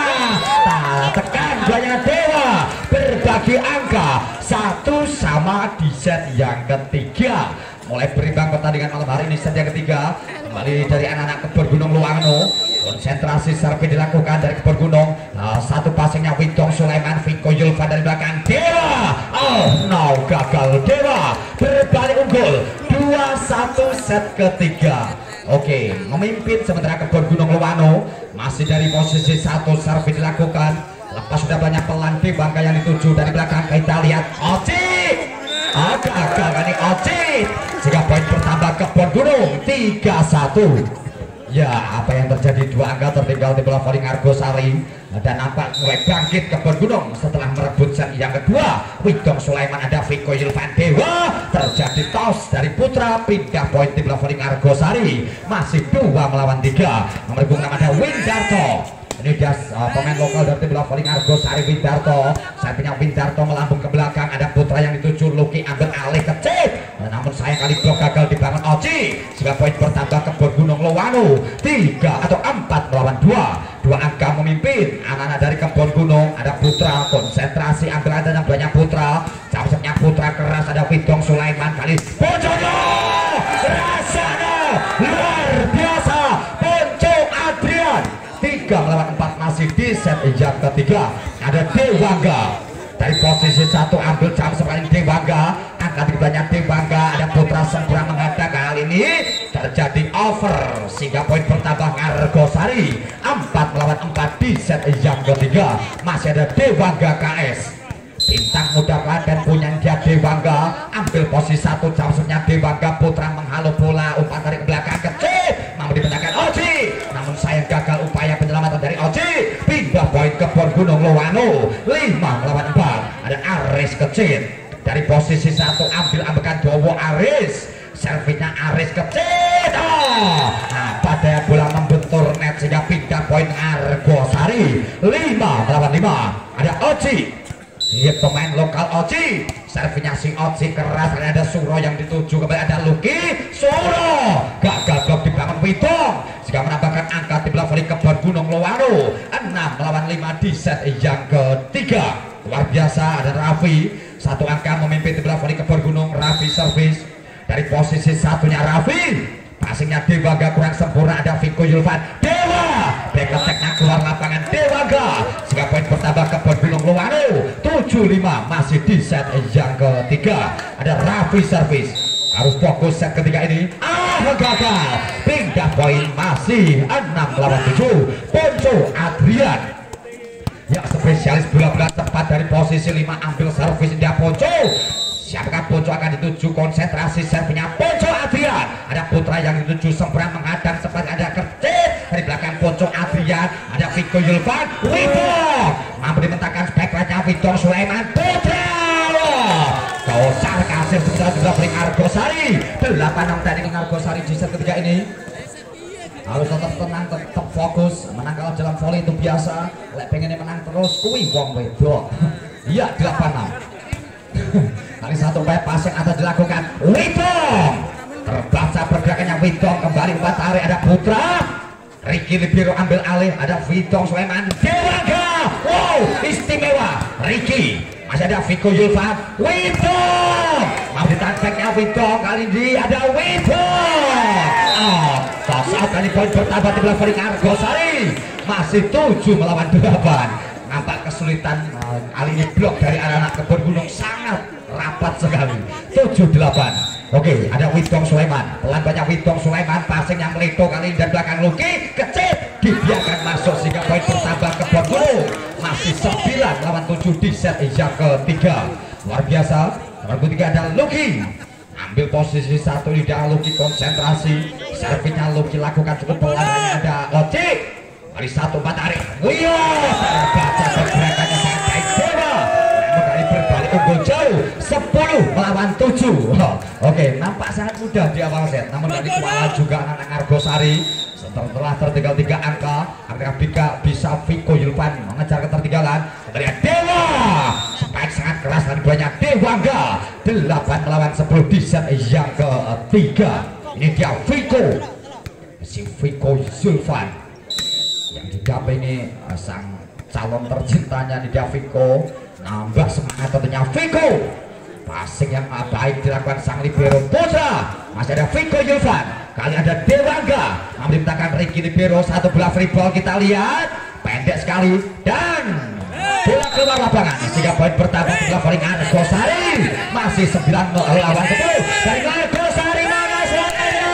nah, tekan duanya Dewa, berbagi angka satu sama di set yang ketiga. Mulai berimbang pertandingan malam hari ini set yang ketiga. Kembali dari anak-anak Kebon Gunung Loano. Konsentrasi servis dilakukan dari Kebon Gunung. Nah, satu passingnya Widong Sulaiman, Viko Yulvan dari belakang Dewa. Oh no, gagal Dewa. Berbalik unggul dua satu set ketiga. Oke, memimpin sementara Kebon Gunung Loano masih dari posisi satu servis dilakukan. Lepas sudah banyak pelan Dewangga yang dituju dari belakang. Kita lihat Oci. Agak-agak ini Oci. Jika poin bertambah Kebon Gunung tiga satu. Ya, apa yang terjadi, dua angka tertinggal di bola voli Argosari dan nampak mulai bangkit Kebon Gunung setelah merebut set yang kedua. Widong Sulaiman, ada Viko Yulvan, Dewa, terjadi toss dari Putra, pindah poin di bola voli Argosari, masih dua melawan tiga. Nomor punggung ada Windarto. Ini dia uh, pemain lokal dari tim bola voli Argosari, Windarto. Servisnya Windarto melambung ke belakang, ada Putra yang dituju, Lucky ambil alih kecil. Namun sayang kali blok gagal dibangun Oci. Sehingga poin bertambah Kebon Gunung Loano tiga atau empat melawan dua. Dua angka memimpin anak-anak dari Kebon Gunung. Ada Putra, konsentrasi ambil ada yang banyak Putra. Jamsetnya Putra keras, ada Widong Sulaiman kali Bojono. Rasanya luar biasa. Ponco Adrian tiga melawan empat masih di set yang ketiga. Ada Dewangga dari posisi satu ambil jam sekali Dewangga, angkat banyak Dewangga, ada Putra sempurna menghadang, kali ini terjadi over sehingga poin bertambah Argosari empat melawan empat di set yang ketiga. Masih ada Dewangga K S, bintang muda Klaten punya dia Dewangga, ambil posisi satu jamsetnya Dewangga, Putra menghalau bola, umpan dari belakang kecil, mau dimenangkan Oci, namun sayang gagal upaya penyelamatan dari Oci. Pindah poin Kebon Gunung Loano lima melawan empat. Ada Aris kecil dari posisi satu ambil ambilkan Dowo Aris, servisnya Aris kecil. Oh, nah, pada bola membentur net sehingga pindah poin Argosari lima melawan lima. Ada Oci. Ini pemain lokal Oci, servinya si Oci keras, ada Suro yang dituju, kembali ada Lucky, Suro gagal blok dibangun Widong jika menambahkan angka di bola voli Kebon Gunung Loano enam melawan lima di set yang ketiga. Luar biasa, ada Raffi, satu angka memimpin di bola voli Kebon Gunung. Raffi servis dari posisi satunya Raffi, passingnya Dewangga kurang sempurna, ada Viko Yulvan, Dewa beketeknya keluar lapangan Dewangga sehingga poin bertambah Kebon Gunung Loano tujuh lima masih di set yang ketiga. Ada Raffi servis, harus fokus set ketiga ini, ah gagal, pindah poin masih enam melawan tujuh. Ponco Adrian Ya, spesialis bola-bola tepat dari posisi lima, ambil servis India Ponco. Siapakah Ponco akan dituju, konsentrasi servisnya Ponco Adrian. Ada Putra yang dituju sembrang menghadang, sempat ada Kercit dari belakang Ponco Adrian. Ada Viko Yulvan, Widong mampu dimentahkan speknya Widong Sulaiman Putra. Gosar kasir sebentar juga beri Argosari. Delapan enam tadi dengan Argosari di set ketiga ini. Harus tetap tenang, tetap fokus. Menang kalah dalam volley itu biasa. Lek pengennya menang terus, kuwi wong wedok. Iya, delapan enam. Kali satu upaya passing atas dilakukan Widong. Terbaca pergerakannya Widong, kembali umpan tarik, ada Putra. Ricky Libero ambil alih, ada Widong Sulaiman Dewangga. Wow, istimewa Ricky. Masih ada Viko Yulvan, Widong. Mau ditangkapnya Widong, kali ini ada Widong. Oh, tosal kali poin bertambah di belakang Argosari. Masih tujuh melawan delapan. Nampak kesulitan uh, kali ini blok dari anak-anak Kebon Gunung sangat rapat sekali. Tujuh delapan. Oke, ada Widong Sulaiman. Pelan banyak Widong Sulaiman, passing yang meleto kali ini dari belakang Luki, kecil dibiarkan masuk sehingga poin bertambah Kebon Gunung. Masih sembilan lawan tujuh di set yang ketiga. Luar biasa. Nomor tiga ada Luki. Ambil posisi satu di dalam Luki, konsentrasi. Servisnya Luki lakukan cukup pelan. Ada Oci. Kali satu empat tarik. Wio, terbaca pergerakannya sangat baik Dewa. Namun kali berbalik unggul jauh sepuluh melawan tujuh. Oke, nampak sangat mudah di awal set. Namun kali kuala juga anak-anak Argosari. Setelah tertinggal tiga angka, akhirnya Bika bisa Viko Yulvan mengejar ketertinggalan. Kemudian Dewa, spike sangat keras dan banyak Dewangga. Delapan melawan sepuluh di set yang ketiga. Ini dia Viko, si Viko Yulvan yang didampingi uh, sang calon tercintanya di Viko. Nambah semangat tentunya Viko. Passing yang uh, baik dilakukan sang libero Putra. Masih ada Viko Yulvan, kali ada Dewangga mampu dimintakan Ricky Libero. Satu bola free ball kita lihat pendek sekali dan bola keluar lapangan sehingga poin bertambah di bola volley Argosari. Masih sembilan lawan sepuluh dari Argosari. Mana suaranya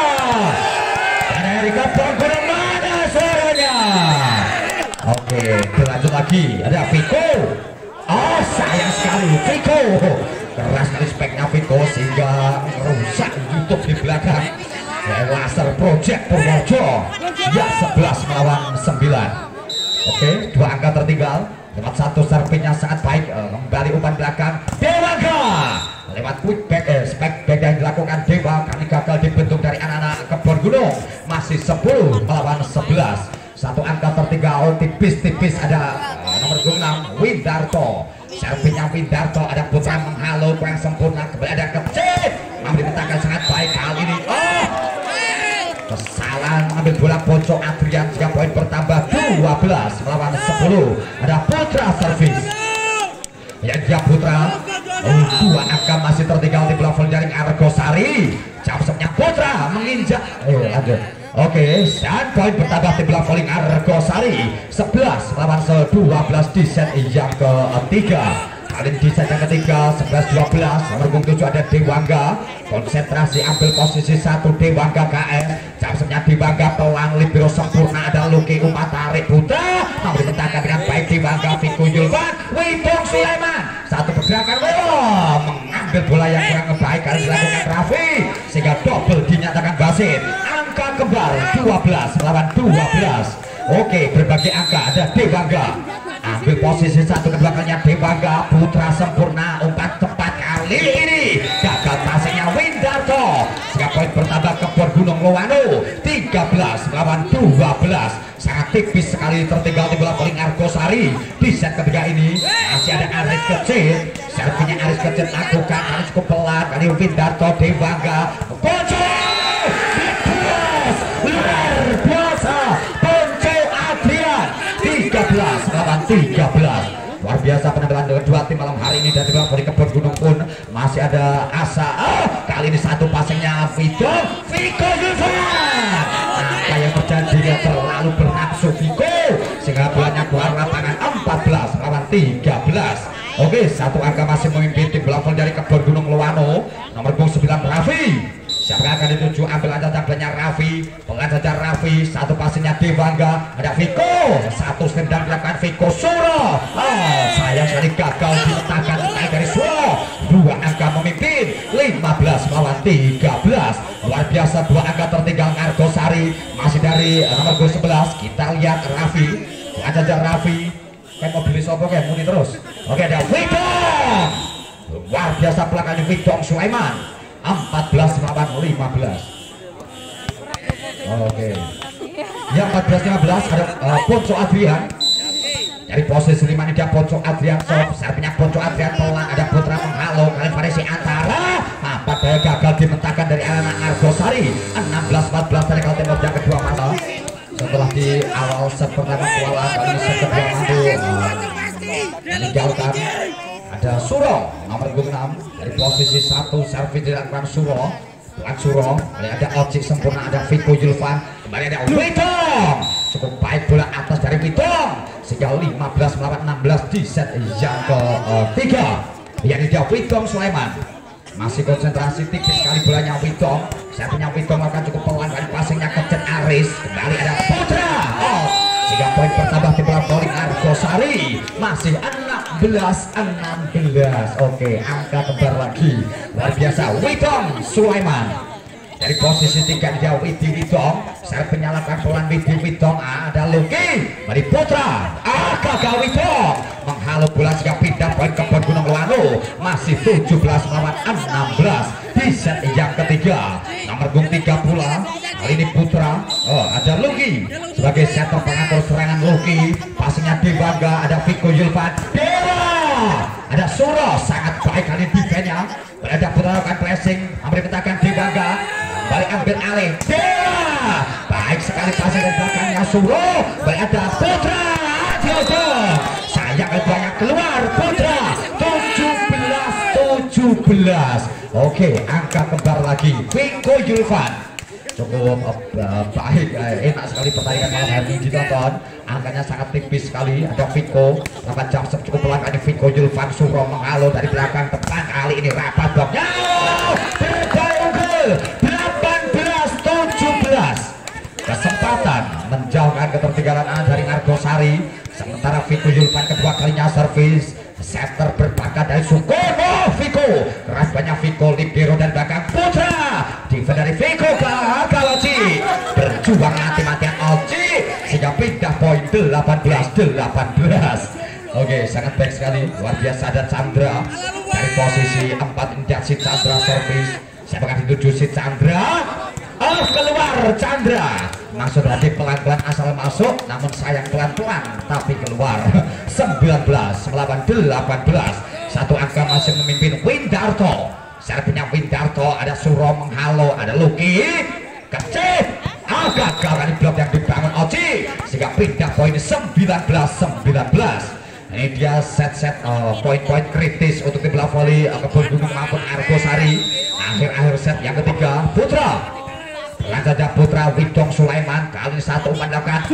dari Kebon Gunung, mana suaranya? Oke, berlanjut lagi ada Viko. Oh, sayang sekali Viko, keras dari speknya Viko sehingga merusak YouTube di belakang. Laser Project Purworejo. Ya, sebelas melawan sembilan. Oke, dua angka tertinggal. Lewat satu servisnya sangat baik. uh, Kembali umpan belakang Dewangga. Lewat quick back, eh, spek back yang dilakukan Dewa kali gagal dibentuk dari anak-anak Kebon Gunung. Masih sepuluh melawan sebelas. Satu angka tertinggal tipis-tipis. Ada uh, nomor enam Windarto. Servinya Windarto, ada Putra menghalau kurang sempurna. Kembali ada Kecil mampu dimintakan sangat baik kali ini. Oh, kesalahan mengambil bola Ponco Adrian sehingga poin bertambah dua belas melawan sepuluh. Ada Putra servis. Ya, dia Putra. Oh, dua angka masih tertinggal di bola volley dari Argosari. Capsepnya Putra menginjak. Eh, lanjut. Oke, dan poin bertambah di bola volley Argosari. sebelas melawan dua belas di set yang ketiga. Kali di set yang ketiga sebelas dua belas. Nomor punggung tujuh ada Dewangga. Konsentrasi ambil posisi satu Dewangga K S. Capsepnya Dewangga pelan libero sempurna. Ada Luki umpan tarik Putra. Mau dimentahkan dengan baik Dewangga Viko Yulvan. Widong Sulaiman. Satu pergerakan oh, mengambil bola yang kurang baik kali dilakukan Raffi sehingga double dinyatakan wasit. Angka kembar dua belas melawan dua belas. Oke, berbagai angka ada Dewangga. Ambil posisi satu keduanya Dewangga. Putra sempurna umpan tepat kali ini gagal passingnya Windarto sehingga poin bertambah Kebon Gunung Lowano. Tiga belas melawan dua belas. Sangat tipis sekali tertinggal di bola volley Argosari. Di set ketiga ini masih ada Aris Kecil. Servinya Aris Kecil lakukan kali cukup pelan kali Windarto Dewangga. Ponco luar biasa Ponco Adrian. Tiga belas melawan tiga belas. Luar biasa penampilan kedua tim malam hari ini dari bola volley Kebon Gunung pun masih ada asa. Oh, kali ini satu passingnya Viko Viko Yulvan. Apa yang terjadi, dia terlalu bernafsu Viko sehingga bolanya keluar lapangan. Empat belas melawan tiga belas. Oke, satu angka masih memimpin tim bola volley dari Kebon Gunung Lowano. Nomor punggung sembilan Raffi. siapa akan dituju, ambil aja tabelnya Raffi, pengen saja Raffi, satu passingnya Dewangga, ada Viko, satu tendang dilakukan Viko Suro. Oh, sayang sekali gagal diletakkan naik dari Suro. Dua angka memimpin, lima belas melawan tiga belas. Luar biasa, dua angka tertinggal Argosari, masih dari nomor sebelas. Kita lihat Raffi, pengen saja Raffi, kayak mau beli sopo kayak muni terus. Oke, ada Widong, luar biasa pelakanya Widong Sulaiman, empat belas melawan lima belas. Oke, ya empat belas lima belas. Ada uh, Ponco Adrian dari posisi lima ini, dia Ponco Adrian. So, saya punya Ponco Adrian pelan, ada Putra menghalau kalian variasi antara apa daya gagal dimentahkan dari anak Argosari. Enam belas empat belas dari kalau tembok yang kedua mata setelah di awal set pertama kuala kali ini set kedua mandu meninggalkan. Ada Suro nomor enam dari posisi satu, servis dilakukan Suro, pelan Suro. Kembali ada Oci sempurna, ada Viko Julvan, kembali ada Widong, cukup baik bola atas dari Widong sehingga lima belas melawan enam belas di set yang ketiga. Yang dia Widong Sulaiman masih konsentrasi, tipis sekali bolanya Widong. Saya punya Widong akan cukup pelan dari passingnya ke Jet Aris, kembali ada Putra. Oh, sehingga poin bertambah di bola bowling Argosari masih enam belas enam belas. Oke, angka kembar lagi luar biasa. Widong Sulaiman dari posisi tiga dia Widi Widong, saya penyalakan pelan Widi Widong. Ada Luki dari Putra, ah gagal Widong menghalau bola sehingga pindah poin ke Gunung Lano, masih tujuh belas melawan enam belas di set yang ketiga. Nomor gung tiga pula kali ini Putra. Oh, ada Luki sebagai setter pengatur serangan. Luki, passingnya Dewangga, ada Viko Julvan, Dewa, ada Suro, sangat baik kali defense-nya. Berada Putra lakukan pressing, hampir dipetakan Dewangga, balik ambil alih Dewa, baik sekali passing dari belakangnya Suro. Balik ada Putra, Diogo, sayang banyak keluar Putra. Tujuh belas tujuh belas. Oke, angka kembar lagi Viko Julvan, cukup uh, baik, uh, enak sekali pertandingan malam hari ini ditonton. Angkanya sangat tipis sekali. Ada Viko lakukan jam cukup pelan kali Viko Julvan. Suro menghalau dari belakang depan, kali ini rapat bloknya berbalik unggul delapan belas tujuh belas. Kesempatan menjauhkan ketertinggalan dari Argosari. Sementara Viko Julvan kedua kalinya servis, setter berbakat dari Sukono. Viko keras banyak Viko, libero dan belakang Putra, defense dari Viko gagal. Oci berjuang mati-matian Oci sehingga pindah poin delapan belas delapan belas. Oke, sangat baik sekali, luar biasa. Ada Chandra dari posisi empat, ini si Chandra servis, siapa akan dituju si Chandra. Oh, keluar Chandra, maksud tadi pelan-pelan asal masuk, namun sayang pelan-pelan tapi keluar. Sembilan belas melawan delapan belas. Satu angka masih memimpin Windarto. Serpinya Windarto, ada Suro menghalau, ada Luki kecil, ah gagal kali blok yang dibangun Oci sehingga pindah poin sembilan belas sembilan belas. Ini dia set-set uh, poin-poin kritis untuk tim bola voli uh, Kebun Gunung maupun Argosari. Akhir-akhir set yang ketiga, Putra Raja Putra Widong Sulaiman kali satu umpan dilakukan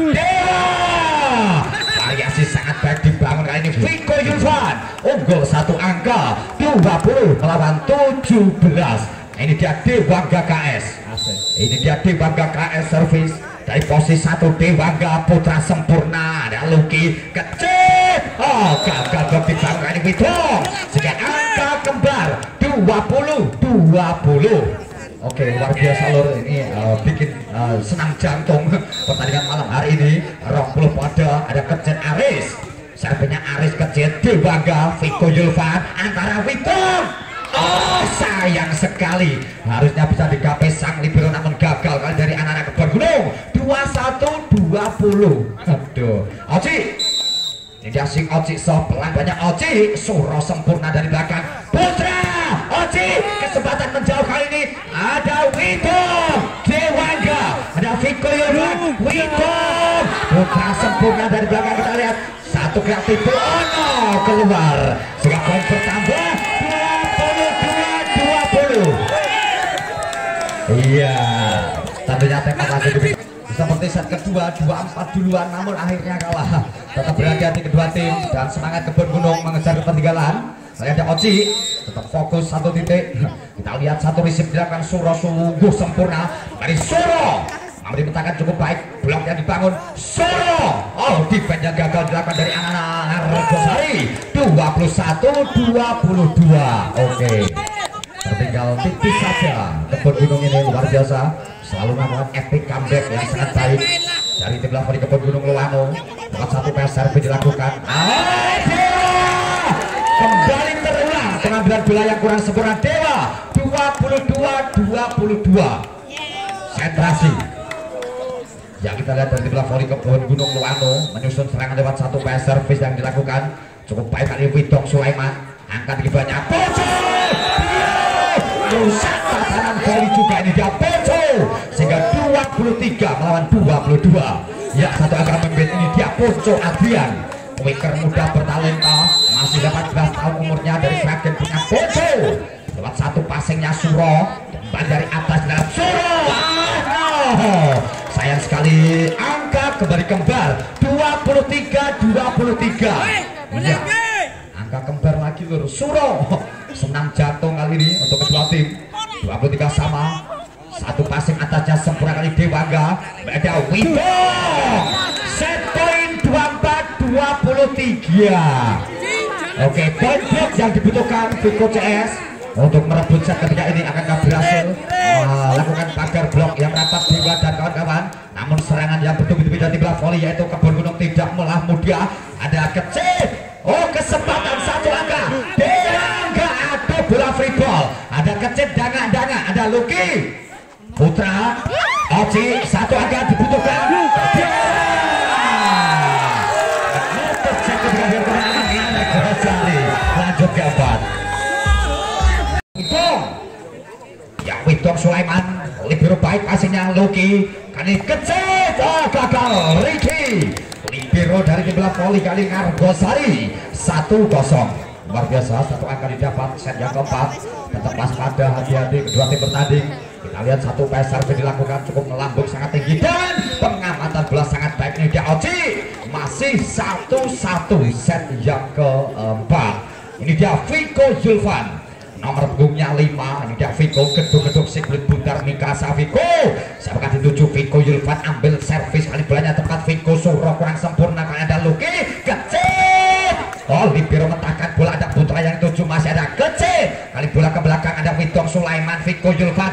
Dewa, variasi sangat baik dibangun kali ini Viko Julvan, unggul satu angka dua puluh melawan tujuh belas. Ini dia Dewangga K S, ini dia Dewangga K S servis dari posisi satu. Dewangga Putra sempurna, ada Luki kecil, oh gagal blok dibangun kali ini Widong sehingga angka kembar dua puluh dua puluh. Oke, luar biasa lor, ini uh, bikin uh, senang jantung pertandingan malam hari ini. Rong puluh pada ada Kecet Aris, serpinya Aris Kecet, Dewangga, Viko Julvan antara Widong. Oh, sayang sekali, harusnya bisa digapai sang libero namun gagal kali dari anak-anak Kebon Gunung. Dua satu dua puluh. Aduh, Oci ini dia sing Oci, so pelan banyak Oci. Suro sempurna dari belakang Putra. Oci kesempatan menjauh kali ini, ada Widong, Dewangga, ada Viko Julvan, Widong, Putra sempurna dari belakang. Kita lihat satu kreatif, oh no, keluar sehingga poin bertambah dua puluh dua dua puluh. Iya, tentunya tempat lagi di seperti set kedua dua empat duluan namun akhirnya kalah. Tetap berhati-hati kedua tim dan semangat Kebon Gunung mengejar ketertinggalan. saya ada Oci tetap fokus satu titik. Kita lihat satu receive dilakukan Suro sungguh sempurna dari Suro. Mamri mentakan cukup baik, blok yang dibangun Suro. Oh, defense-nya gagal dilakukan dari anak-anak Argosari. dua puluh satu dua puluh dua. Oke, tertinggal tipis saja. Kebun Gunung ini luar biasa, selalu melakukan epic comeback yang sangat baik dari tim Lavori Kebun Gunung Luwano. Tempat satu P S R V dilakukan. Kembali terulang pengambilan bola yang kurang sempurna Dewa. Dua puluh dua dua puluh dua. Sentrasi yang kita lihat dari tim Lavori Kebun Gunung Luwano menyusun serangan lewat satu P S service yang dilakukan cukup baik kali Widok Sulaiman. Angkat tinggi banyak bocor, rusak tatanan volley juga ini dia bocor, sehingga dua puluh tiga melawan dua puluh dua. Ya, satu agak memimpin ini dia Poco Adrian, winger muda bertalenta, masih delapan belas tahun umurnya dari Sragen punya Poco. Lewat satu passingnya Suro, kembali dari atas dalam Suro. Ah, no. Sayang sekali, angka kembali kembar dua puluh tiga dua puluh tiga. Ya, angka kembar lagi lur. Suro senang jatuh kali ini untuk kedua tim. Dua puluh tiga sama. Satu passing atasnya sempurna kali Dewangga. Ada Widong. Set point dua puluh empat dua puluh tiga. Oke, point block yang dibutuhkan Viko C S untuk merebut set ketiga ini akan berhasil melakukan pagar blok yang rapat Dewa dan kawan-kawan. Namun serangan yang betul-betul dari bola voli yaitu Kebun Gunung tidak mudah mudah. Ada kecil. Oh, kesempatan satu angka. Dewa enggak ada bola free ball. Ada kecil danga-danga. Ada Lucky Putra. Oci satu angka dibutuhkan. Menutup set ketiga yang lanjut ke empat. Yang Widok Sulaiman libero baik passingnya Lucky kali kecil. Oh, gagal Ricky. Libero dari tim bola voli kali Argosari satu kosong. Luar biasa, satu angka didapat set yang keempat. Tetap waspada, hati-hati kedua tim bertanding. Kita lihat satu P S R V dilakukan cukup melambung sangat tinggi dan pengamatan bola sangat baik ini dia Oci. Masih satu satu set yang keempat. Ini dia Viko Zulfan. Nomor punggungnya lima, ini dia Viko, gedung-gedung siklit bundar Mikasa Viko. Siapakah dituju Viko Yulfan ambil servis kali bolanya tepat Viko Suro kurang sempurna kali ada Lucky kecil. Oh, libero mentakkan bola ada Putra yang tujuh masih ada kecil. Kali bola ke belakang ada Widok Sulaiman Viko Yulfan.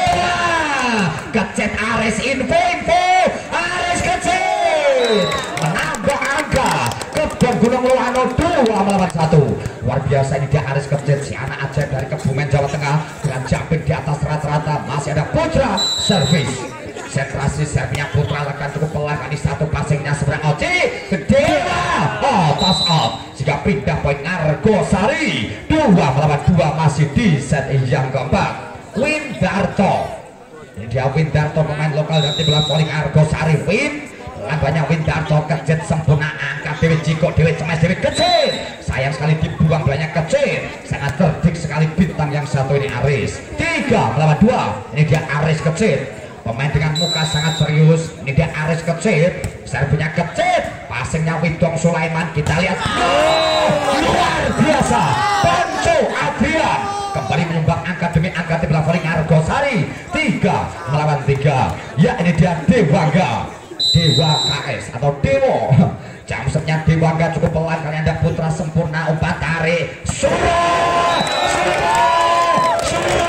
Dewa kecil Aris info info Aris kecil menambah angka. Kebun Gunung Luwano dua melawan satu. Luar biasa ini dia Aris kecil si anak ajaib dari Kebumen Jawa Tengah dengan jumping di atas rata-rata. Masih ada Putra servis. Sentrasi servisnya Putra lakukan cukup pelan kali satu passingnya seberang Oci ke Dewa. Oh, toss out jika pindah poin Argosari dua melawan dua masih di set yang keempat. Windarto, ini dia Windarto pemain lokal dari tim bola voli Argosari. Win banyak Windarto kecil sempurna angkat Dewi Jiko Dewi cemas Dewi kecil. Sayang sekali dibuang banyak kecil. Sangat cerdik sekali bintang yang satu ini Aris. Tiga melawan dua. Ini dia Aris kecil. Pemain dengan muka sangat serius. Ini dia Aris kecil. Serbunya kecil. Passingnya Widong Sulaiman. Kita lihat. Oh, luar biasa. Ponco Adrian kembali menyumbang angka demi angka tim bola voli Argosari. Tiga melawan tiga. Ya, ini dia Dewangga. Dewa K S atau Dewo. Jam setnya Dewangga cukup pelan kali ada Putra sempurna umpan tarik Suro Suro Suro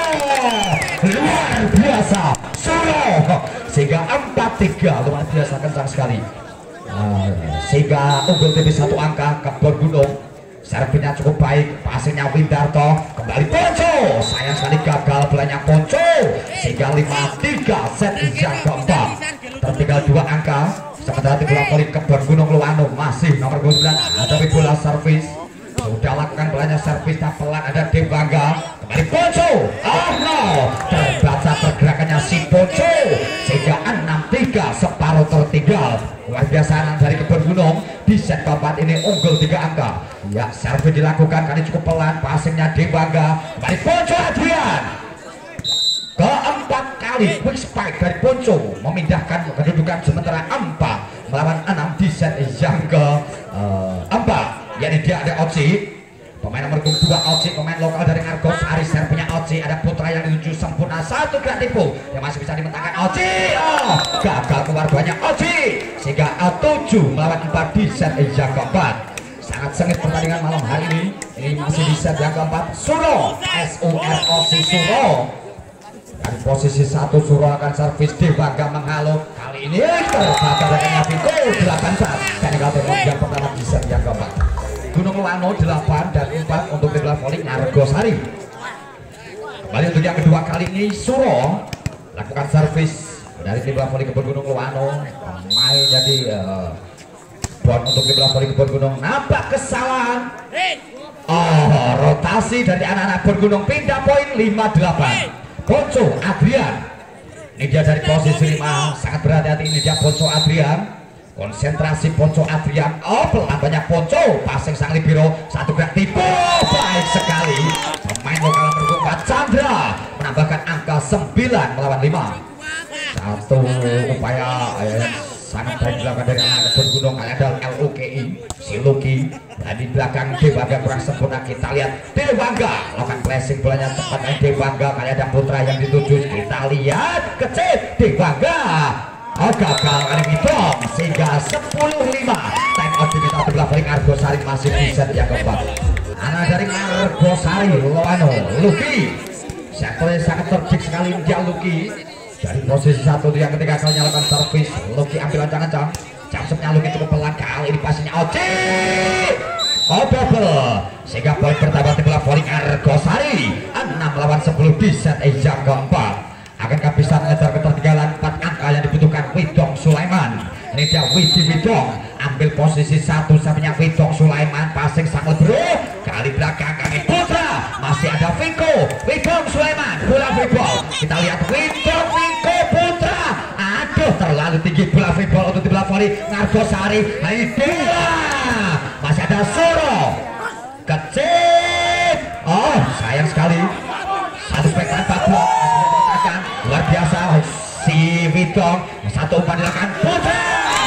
luar biasa Suro sehingga empat tiga luar biasa kencang sekali. uh, sehingga unggul tipis satu angka Kebun Gunung. Servisnya cukup baik, passingnya Windarto kembali Ponco. Sayang sekali gagal belanya Ponco sehingga lima tiga set yang keempat. Tertinggal dua angka. Sementara tim bola voli Kebun Gunung Luwano masih nomor sembilan ada bola servis. Sudah lakukan belanya servisnya pelan ada Dewangga kembali Ponco. Oh no, terbaca pergerakannya si Ponco sehingga enam tiga separuh tertinggal. Luar biasa dari Kebun Gunung di set keempat ini unggul tiga angka. Ya, servis dilakukan kali cukup pelan, passingnya Dewangga kembali Ponco Adrian. Keempat kali quick spike dari Ponco memindahkan kedudukan sementara empat melawan enam di set yang ke uh, empat. Yani dia ada Oci Pemain nomor dua Oci, pemain lokal dari Argosari, servisnya Oci, ada Putra yang dituju sempurna, satu gerak tipu yang masih bisa dimentangkan Oci. Oh, gagal keluar banyak Oci, sehingga tujuh melawan empat di set yang keempat. Sangat sengit pertandingan malam hari ini. Ini masih di set yang keempat. Suro, S U R O C Suro. Dari posisi satu Suro akan servis Dewangga menghalau. Kali ini terbakar dengan Viko delapan empat. Teknikal tembak yang pertama di set yang keempat. Gunung Lano delapan dan empat untuk tim voli Argosari. Kembali untuk yang kedua kali ini Suro lakukan servis dari tim voli Kebun Gunung Lano. Main jadi uh, bon untuk tim voli Kebun Gunung. Nampak kesalahan. Oh, rotasi dari anak-anak Kebun Gunung, pindah poin lima delapan. Ponco Adrian. Ini dia dari posisi lima, sangat berhati-hati ini dia Ponco Adrian. Konsentrasi Ponco Adrian. Oh, pelan banyak Ponco, passing sang libero, satu gerak tipu baik sekali. Pemain lokal nomor empat Chandra menambahkan angka sembilan melawan lima. Satu upaya eh, sangat baik dilakukan dari anak Gunung. Ada L U K I si Luki, dan di belakang Dewangga kurang sempurna. Kita lihat Dewangga lakukan flashing, bolanya tepat dari Dewangga. Kali ada Putra yang dituju, kita lihat kecil Dewangga. Oh, gagal kali itu sehingga sepuluh lima. Time out di sebelah paling Argosari masih di set yang keempat. Anak dari Argosari Loano Luki, sektornya sangat terjik sekali dia Luki. Dari posisi satu yang ketiga kalinya lakukan servis. Luki ambil ancang-ancang, capsupnya Luki cukup pelan. Kali ini pastinya Oci. Oh, double sehingga poin pertama tim voli Argosari enam lawan sepuluh di set yang keempat. Akankah bisa mengejar ketertinggalan empat angka yang dibutuhkan Widong Sulaiman? Ini dia Widi Widong ambil posisi satu, sampingnya Widong Sulaiman, passing sang lebro. Kali belakang kami Putra, masih ada Viko, Widong Sulaiman, bola freeball. Kita lihat Widong, Viko, Putra. Aduh, terlalu tinggi bola freeball untuk di bola voli Argosari. Ini dia masih ada Suro kecil. Oh, sayang sekali. Satu spektan empat blok luar biasa si Widong, satu umpan dilakukan Putra.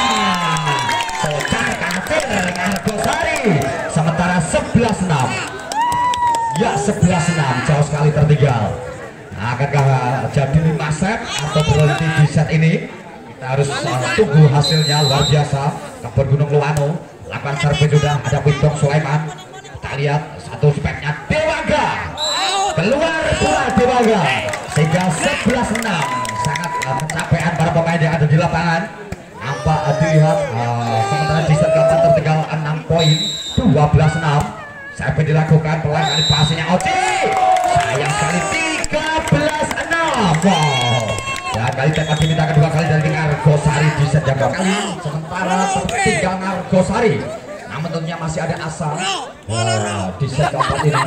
Kocar kacir Argosari. Sementara sebelas enam. Ya, sebelas enam, jauh sekali tertinggal. Nah, akankah jadi lima set atau berhenti di set ini? Kita harus uh, tunggu hasilnya. Luar biasa Kebun Gunung Luano lakukan servis sudah, ada Widong Sulaiman. Kita lihat satu speknya Dewangga, keluar bola Dewangga sehingga sebelas enam. Sangat uh, kecapean para pemain yang ada di lapangan. Nampak uh, dilihat uh, sementara di set keempat tertinggal enam poin, dua belas enam. Sampai dilakukan pelan kali passingnya Oci. Sayang sekali tiga belas enam. Wow. Ya, kali tempat diminta kedua kali dari Argosari di set yang kali. Sementara tertinggal Argosari. Namun tentunya masih ada asa uh, di set keempat ini.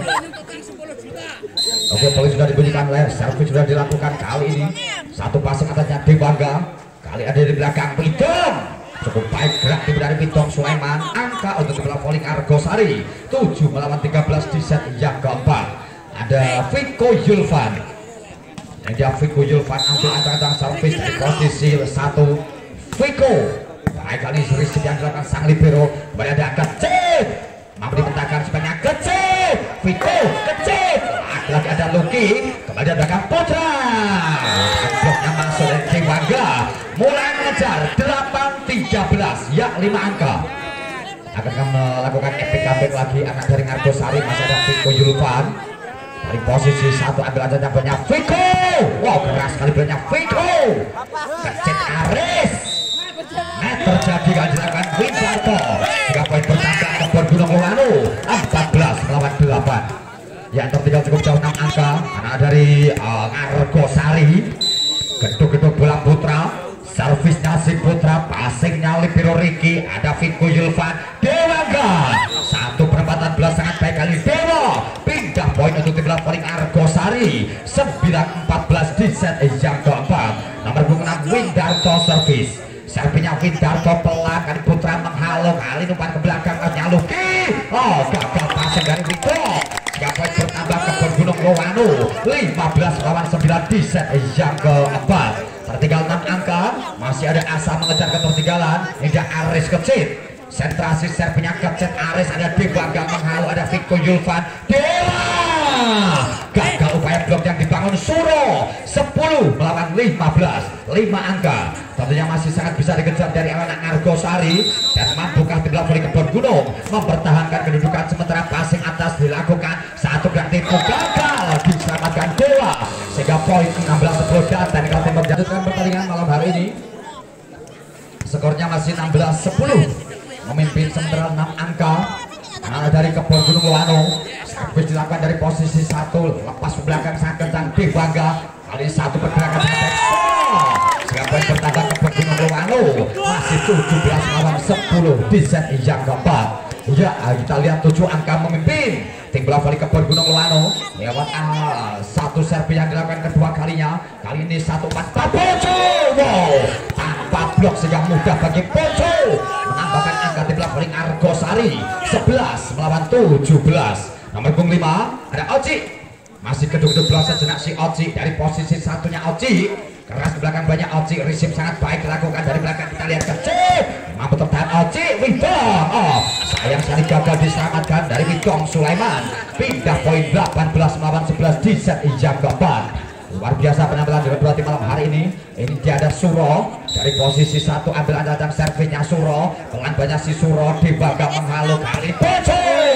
Oke, poin sudah dibunyikan, oleh servis sudah dilakukan kali ini. Satu passing atasnya Dewangga, kali ada di belakang Widong. Cukup baik gerak tim dari Widong Sulaiman. Angka untuk bola voli Argosari tujuh melawan tiga belas di set yang keempat. Ada Viko Yulvan. Ini dia Viko Yulvan ambil ancang-ancang servis dari posisi satu. Viko baik kali ini receive yang dilakukan sang libero. Kembali ada kecil, mampu dibentangkan sebanyak kecil. Viko kecil, lagi ada Luki, kembali ada belakang Putra. Bloknya masuk dari Dewangga, mulai mengejar delapan tiga belas, ya lima angka. Akan melakukan epic comeback lagi anak dari Argosari. Masih ada Viko Yulvan dari posisi satu, ambil aja banyak Viko. Wow, keras sekali banyak Viko. Kecil Aris. Net terjadi kan dilakukan Windarto. Tiga poin bertambah Kebun Gunung Luano, empat belas melawan delapan. Yang tertinggal cukup jauh enam angka karena dari uh, Argosari. Gedung-gedung bola Putra, servisnya si Putra, passingnya libero Riki, ada Viko Yulvan. Dewangga satu perempatan belas, sangat baik kali Dewa. Pindah poin untuk tim voli Argosari sembilan empat belas di set yang keempat. Nomor enam Windarto servis, servinya Windarto pelan kali Putra menghalau, kali umpan ke belakang Luki. Oh, gagal passing dari Viko. Tiga poin bertambah Kebun Gunung Luano, lima belas lawan sembilan di set yang keempat. Tertinggal enam angka, masih ada asa mengejar ketertinggalan. Ini dia Aris kecil, sentrasi serpinya kecet Aris, ada Dewangga menghalau, ada Viko Yulvan. Dewa gagal upaya blok yang dibangun Suro. Sepuluh melawan lima belas, lima angka tentunya masih sangat bisa dikejar dari anak Argosari. Dan mampukah tim Voli Kebon Gunung mempertahankan kedudukan sementara passing atas dilakukan satu gerak tipu gagal diselamatkan Dewa sehingga poin enam belas sepuluh. Dan Teknikal Tim menjatuhkan pertandingan malam hari ini. Skornya masih enam belas sepuluh, memimpin sementara enam angka. Nah, dari Kebon Gunung Loano servis dilakukan dari posisi satu, lepas belakang sangat kencang Dewangga. Kali ini satu pergerakan dengan sehingga poin bertambah Kebon Gunung Loano masih tujuh belas lawan sepuluh di set yang keempat. Ya, kita lihat tujuh angka memimpin tim bola voli Kebon Gunung Loano lewat uh, satu servis yang dilakukan kedua kalinya. Kali ini satu empat Poco, wow, tanpa blok sehingga mudah bagi Poco menambahkan angka tim bola voli Argosari sebelas melawan tujuh belas. Nomor punggung lima ada Oci, masih kedua-dua belas sejenak si Oci. Dari posisi satunya Oci keras di belakang banyak Oci, receive sangat baik dilakukan dari belakang. Kita lihat kecil mampu tertahan Oci, Widong, oh sayang sekali gagal diselamatkan dari Widong Sulaiman. Pindah poin delapan belas melawan sebelas di set yang keempat. Luar biasa penampilan dari dua tim malam hari ini. Ini dia ada Suro dari posisi satu, ambil anda dan servisnya Suro, pelan banyak si Suro. Dewangga menghalau, kali Ponco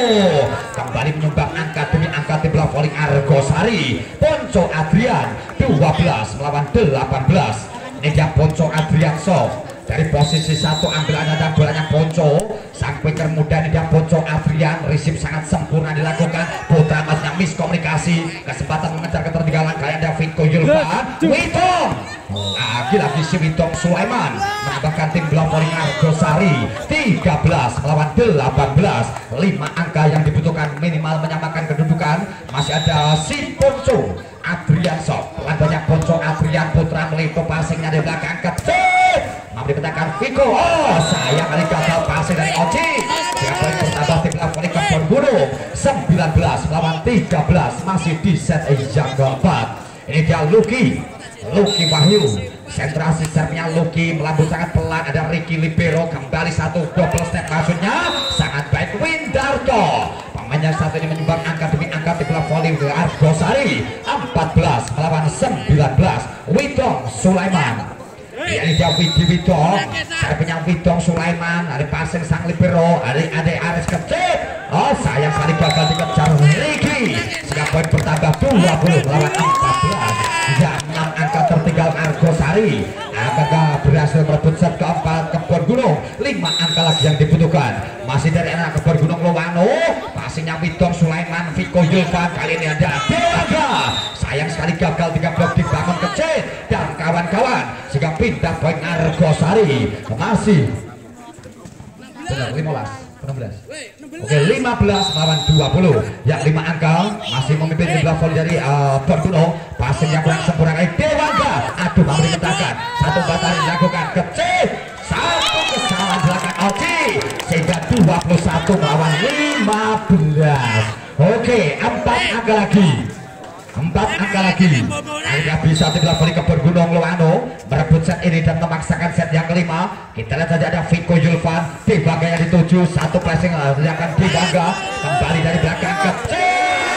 kembali menyumbang angka demi angka tim bola voli Argosari. Ponco Adrian dua belas melawan delapan belas. Ini dia Ponco Adrianso dari posisi satu, ambil anda dan bolanya Ponco. Sang quicker muda ini dia Ponco Adrian, receive sangat sempurna dilakukan. Putra masnya miskomunikasi, kesempatan mengejar ketertinggalan. Kalian ada Viko Yulvan, Widong, lagi-lagi si Widong Sulaiman menambahkan tim bola voli Argosari tiga belas melawan delapan belas. Lima angka yang dibutuhkan minimal menyamakan kedudukan. Masih ada si Ponco Adrian Sok, pelan banyak Ponco Adrian. Putra meliput passingnya di belakang kecil, mampu dipetakan Viko, oh sayang kali gagal passing dari Oci. Siapa yang bertambah tim bola voli Kebon Gunung sembilan belas melawan tiga belas, masih di set yang keempat. Ini dia Lucky Lucky Wahyu, sentrasi servisnya Lucky melambung sangat pelan. Ada Ricky Libero, kembali satu double step maksudnya sangat baik. Windarto pemainnya satu ini menyumbang angka demi angka tim bola voli Argosari empat belas melawan sembilan belas. Widong Sulaiman, ya, ini dia Widi Widong, servisnya Widong Sulaiman. Ada passing sang Libero, ada Ade Aris kecil, oh sayang sekali gagal dikejar Ricky sehingga poin bertambah dua puluh melawan empat belas. Ya, enam angka tertinggal Argosari akan berhasil merebut set keempat Kebon Gunung. Lima angka lagi yang dibutuhkan masih dari anak Kebon Gunung Loano. Passingnya Widong Sulaiman, Viko Yulvan. Kali ini ada Dewangga, sayang sekali gagal tiga blok dibangun kecil dan kawan-kawan sehingga pindah poin Argosari. Masih benar lima belas enam belas. Oke, lima belas melawan dua puluh. Ya, lima angka masih memimpin tim bola voli dari uh, Kebon Gunung. Passing yang kurang sempurna dari Dewangga. Aduh, mampu diketakan. Satu batal dilakukan kecil. Satu kesalahan belakang Oci sehingga dua puluh satu melawan lima belas. Oke, empat angka lagi. Empat angka lagi. Akhirnya bisa tim bola voli Kebon Gunung Loano merebut set ini dan memaksakan set yang kelima. Kita lihat saja ada Viko Yulvan, Dewangga yang dituju, satu pressing akan Dewangga kembali dari belakang kecil.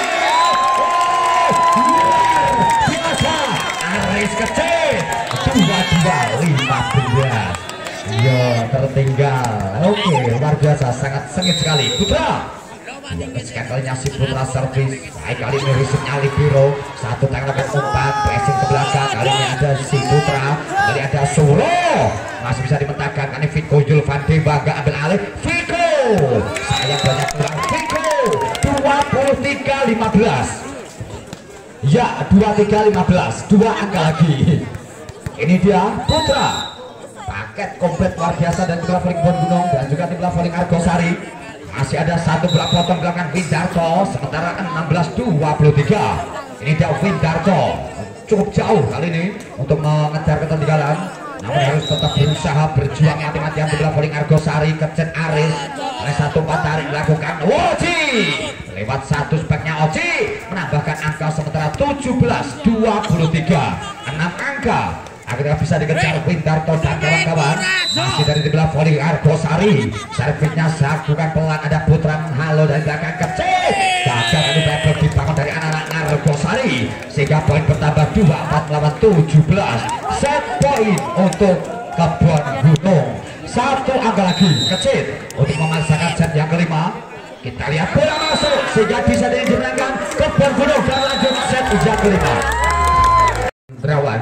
Biasa Aris kecil dua dua lima belas. Yo, tertinggal. Oke, luar biasa, sangat sengit sekali. Putra, sekian kalinya si Putra servis. Baik, kali ini receive-nya Libero, satu tangan akan umpan, pressing ke belakang. Kali ini ada si Putra, kali ada Suro, masih bisa dimentakan. Kali Viko Yulvan, Dewangga ambil alih. Viko, sayang banyak kurang. Viko dua puluh tiga lima belas. Ya, dua puluh tiga lima belas, dua angka lagi. Ini dia Putra, paket komplit luar biasa dan tim bola voli Kebon Gunung dan juga tim bola voli Argosari. Masih ada satu bola potong belakang Windarto, sementara enam belas dua puluh tiga. Ini dia Windarto, cukup jauh kali ini untuk mengejar ketertinggalan, namun harus tetap berusaha berjuang mati-matian di bola voli Argosari. Kecet Aris, oleh satu empat tarik dilakukan Oci, lewat satu speknya Oci menambahkan angka sementara tujuh belas dua puluh tiga. Enam angka akhirnya bisa dikejar Windarto dan kawan-kawan. Masih dari sebelah volley Argosari, servisnya sakukan pelan, ada Putra Halo dari belakang kecil, gagal kali level dibangun dari anak-anak Argosari sehingga poin bertambah dua empat melawan tujuh belas. Set poin untuk Kebon Gunung, satu angka lagi kecil untuk memaksakan set yang kelima. Kita lihat bola masuk sehingga bisa dimenangkan Kebon Gunung dan lanjut set yang kelima. Terawan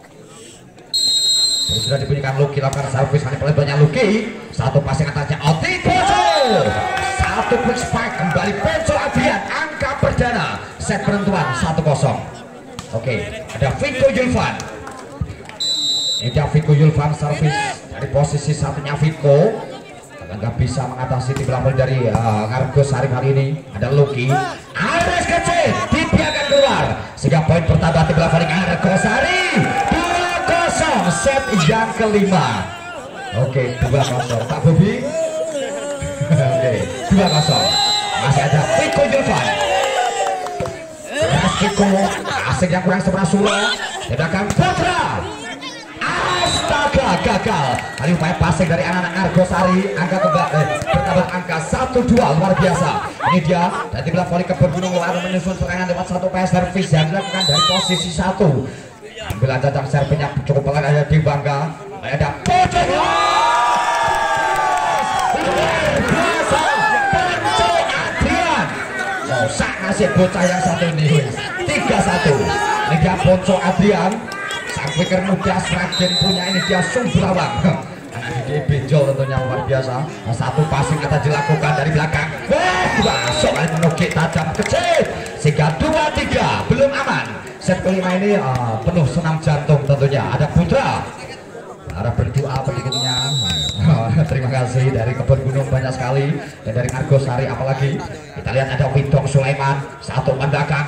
sudah dibunyikan Luki lakukan servis kali paling banyak Luki, satu passing atasnya Oti Poco, satu quick spike kembali Poco Adrian, angka perdana set penentuan satu kosong. Oke, ada Viko Yulvan, ini dia Viko Yulvan servis dari posisi satunya Viko, nggak bisa mengatasi tim lawan dari uh, Argosari kali ini. Ada Luki, Ares kecil dibiarkan keluar sehingga poin pertama tim lawan Argosari dua kosong set yang kelima. Oke, dua kosong Pak Bobi. Oke, dua kosong. Masih ada Viko Yulvan, Viko asing yang kurang sempurna Suro, sedangkan Putra astaga gagal kali upaya passing dari anak-anak Argosari, angka kembali eh, bertambah angka satu dua luar biasa. Ini dia dari belah volley Kebon Gunung lalu menyusun serangan lewat satu P S servis yang dilakukan dari posisi satu. Ambil jajang servisnya cukup pelan, ada di Bangga, ada Pocok luar biasa Ponco Adrian. Oh, sak nasib bocah yang satu ini tiga satu. Ini dia Ponco Adrian, sang pikir muda Sragen punya, ini dia Sumberawang, anak didik benjol tentunya luar biasa. Satu passing atas dilakukan dari belakang, wah masuk kali menukik tajam kecil sehingga dua tiga belum aman. Set kelima ini uh, penuh senam jantung tentunya. Ada Putra harap berdoa berikutnya. Oh, terima kasih dari Kebon Gunung banyak sekali, dan dari Argosari apalagi. Kita lihat ada Widong Sulaiman, satu belakang.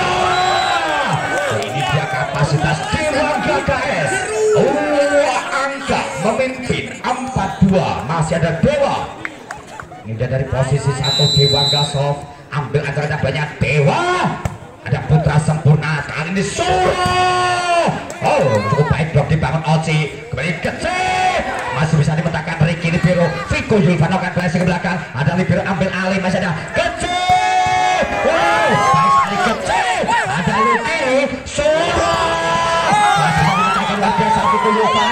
Ini dia kapasitas Dewangga K S. Oh, angka memimpin empat dua. Masih ada Dewa. Ini dia dari posisi satu Dewangga soft. Ambil antaranya banyak Dewa. Ada Putra sempurna kali ini Suro. Oh, cukup baik blok dibangun Oci. Kembali kecil. Masih bisa dipetakan Ricky Libero. Viko Yulvan akan flashing ke belakang. Ada Libero ambil alih, masih ada kecil. Wow, baik sekali kecil. Ada Luki Suro. Masih bisa dipetakan luar biasa Viko Yulvan.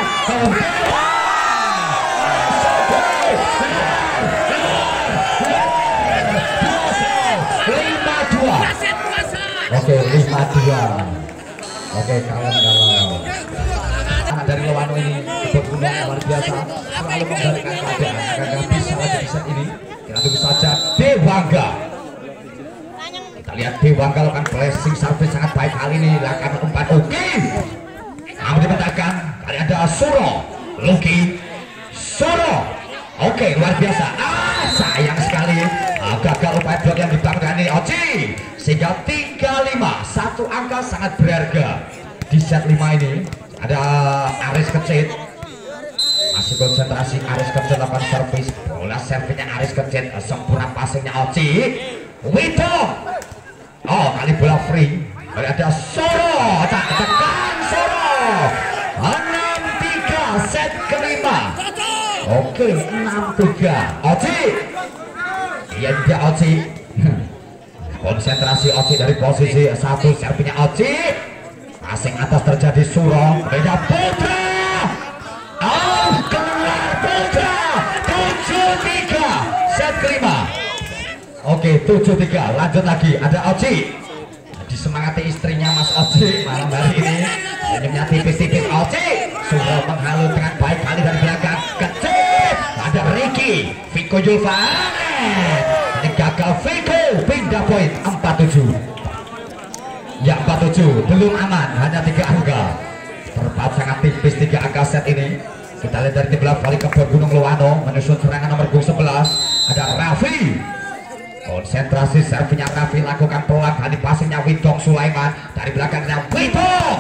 lima dua. Oke, lima dua. Oke, kawan-kawan. Anak dari Lowano ini Kebon Gunung luar biasa, selalu membalikan keadaan agar nggak bisa lagi di set ini. Kita tunggu saja Dewangga. Kita lihat Dewangga lakukan flashing service sangat baik kali ini, lakukan empat. Oke, namun dipetakan kali ada Suro, Luki Suro. Oke, luar biasa. Ah, sayang sekali ah, gagal upaya blok yang dibangun ini Oci, sehingga tiga lima, satu angka sangat berharga di set lima ini. Ada Aris Kecit, masih konsentrasi Aris Kecit lakukan servis, bola servisnya Aris Kecit, sempurna passingnya Oci. Widong, oh kali bola free, ada Soro, tak tekan Soro. Enam tiga set kelima. Oke, enam tiga Oci. Iya dia Oci. Konsentrasi Oci dari posisi satu, servisnya Oci. Passing atas terjadi Suro, beda Putra. Oh, keluar Putra. tujuh tiga set kelima. Oke, tujuh tiga. Lanjut lagi, ada Oci. Disemangati istrinya Mas Oci malam hari ini. Senyumnya tipis-tipis Oci. Suro menghalu dengan baik kali dari belakang. Kecil. Ada Ricky, Viko Yulvan. Ini gagal Viko, pindah poin empat tujuh. Ya empat tujuh, belum aman, hanya tiga angka. Terpaut sangat tipis tiga angka set ini. Kita lihat dari tim belah volley Kebon Gunung Lowano menyusun serangan nomor sebelas. Ada Raffi. Konsentrasi servinya Raffi, lakukan pelan kali passingnya Widong Sulaiman dari belakangnya Widong.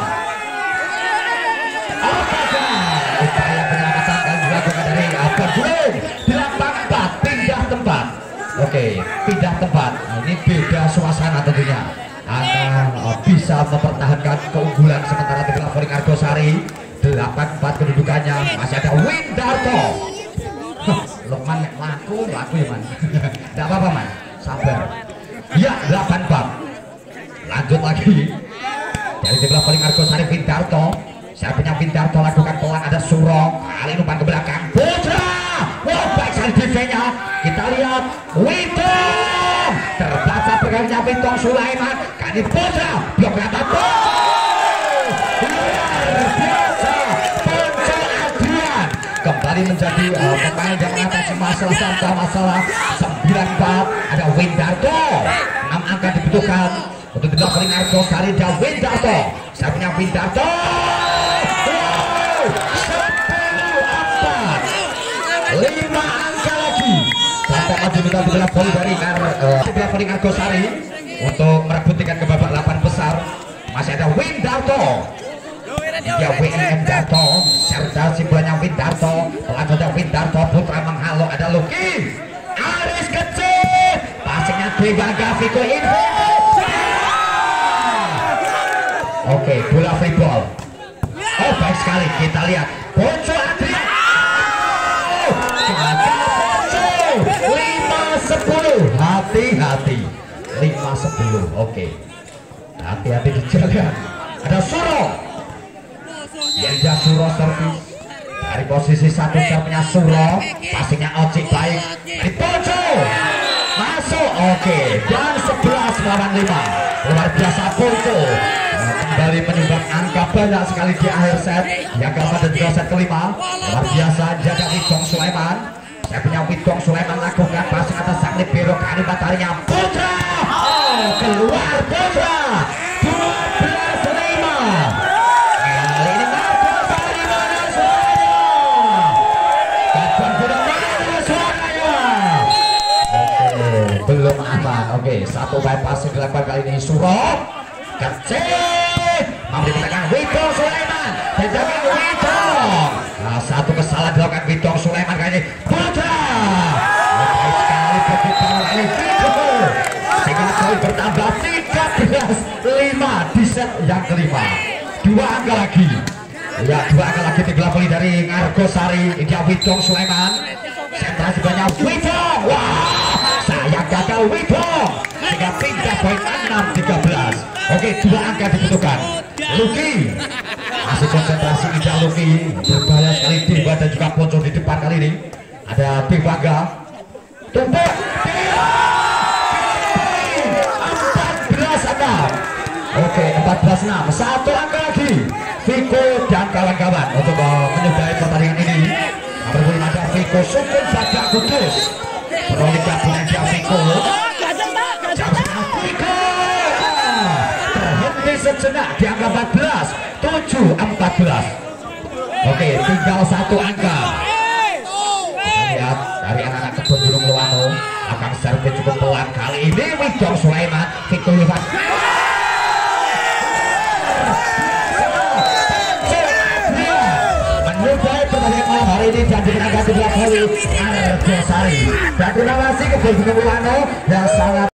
Oke, upaya penyelamatan dan dilakukan dari Kebon Gunung. delapan empat, pindah tempat. Oke, pindah tempat. Ini beda suasana tentunya. Akan uh, bisa mempertahankan keunggulan sementara di belah volley Argosari delapan empat kedudukannya. Masih ada Windarto. Lukman laku laku ya man. Tidak apa-apa man, sabar. Ya delapan empat. Lanjut lagi dari sebelah paling Argosari Windarto. Siapanya Windarto lakukan pelan, ada Suro. Kali umpan ke belakang Putra. Wah baik sekali defense-nya. Kita lihat Witong. Terbaca pergerakannya Witong Sulaiman. Kali Putra blok rata. Luar biasa. Ponco Adrian kembali menjadi uh, pemain yang mengatasi masalah tanpa masalah. Sembilan empat. Ada Windarto. Enam angka dibutuhkan untuk tidak paling Argosari dan Windarto. Siapanya Windarto. Lima angka lagi. Sampai maju minta beberapa poin dari sebelah paling Argosari untuk merebut tiket ke babak delapan besar. Masih ada Windarto. Dia W M Darto. Serta simbolnya Windarto. Pelan saja Windarto. Putra menghalau, ada Luki. Aris kecil. Passingnya Dewa Gaviko ini. Oke, bola free ball. Oh baik sekali, kita lihat Ponco Adrian. lima sepuluh. Hati-hati. lima sepuluh. Oke. Hati-hati di jalan. Ada Suro. Yelja Suro servis. Dari posisi satu siapnya Suro. Passingnya Oci baik. Dari Ponco. Masuk. Oke. Dan sebelas lawan lima. Luar biasa Ponco. Kembali menyumbang angka banyak sekali di akhir set yang keempat dan juga set kelima. Luar biasa jaga Witong Sulaiman. Saya punya Witong Sulaiman lakukan passing atas sang libero. Kali mataharinya Putra. Oh keluar Putra. Dua belas lima. Kali ini Argosari mana suaranya? Kapan sudah mana suaranya? Oke belum aman. Oke satu bypass yang dilakukan kali ini Suro. Kecil. Mampu ditekan Witong Sulaiman. Tendangan Witong. Nah, satu kesalahan dilakukan Witong Sulaiman kali ini. Putra. Baik sekali berputar kali Witong. Sehingga poin bertambah tiga belas lima di set yang kelima. Dua angka lagi. Ya, dua angka lagi digelapoli dari Argosari. Ini Witong Sulaiman. Sentrasi banyak Witong. Wah, saya gagal Witong. Sehingga pindah poin enam tiga belas. Oke, dua angka dibutuhkan. Luki masih konsentrasi tidak Luki. Berbahaya sekali Dewa dan juga Ponco di depan kali ini. Ada Dewaga. Tumpuk. empat belas enam. Oke, empat belas enam. Satu angka lagi. Viko dan kawan-kawan untuk menyudahi pertandingan ini. Berbulan ada Viko Sukun Badak Kudus. Beroleh gabungan Viko. Sejenak di angka empat belas. Tujuh empat belas. Oke tinggal satu angka. Kita lihat dari anak-anak kebun Gunung Luwano. Akan servis cukup pelan kali ini. Witong Sulaiman. Viko Levan menyudahi pertandingan malam hari ini dan dimenangkan dua kali Argosari. Dan terima kasih kebun Gunung Luwano yang sangat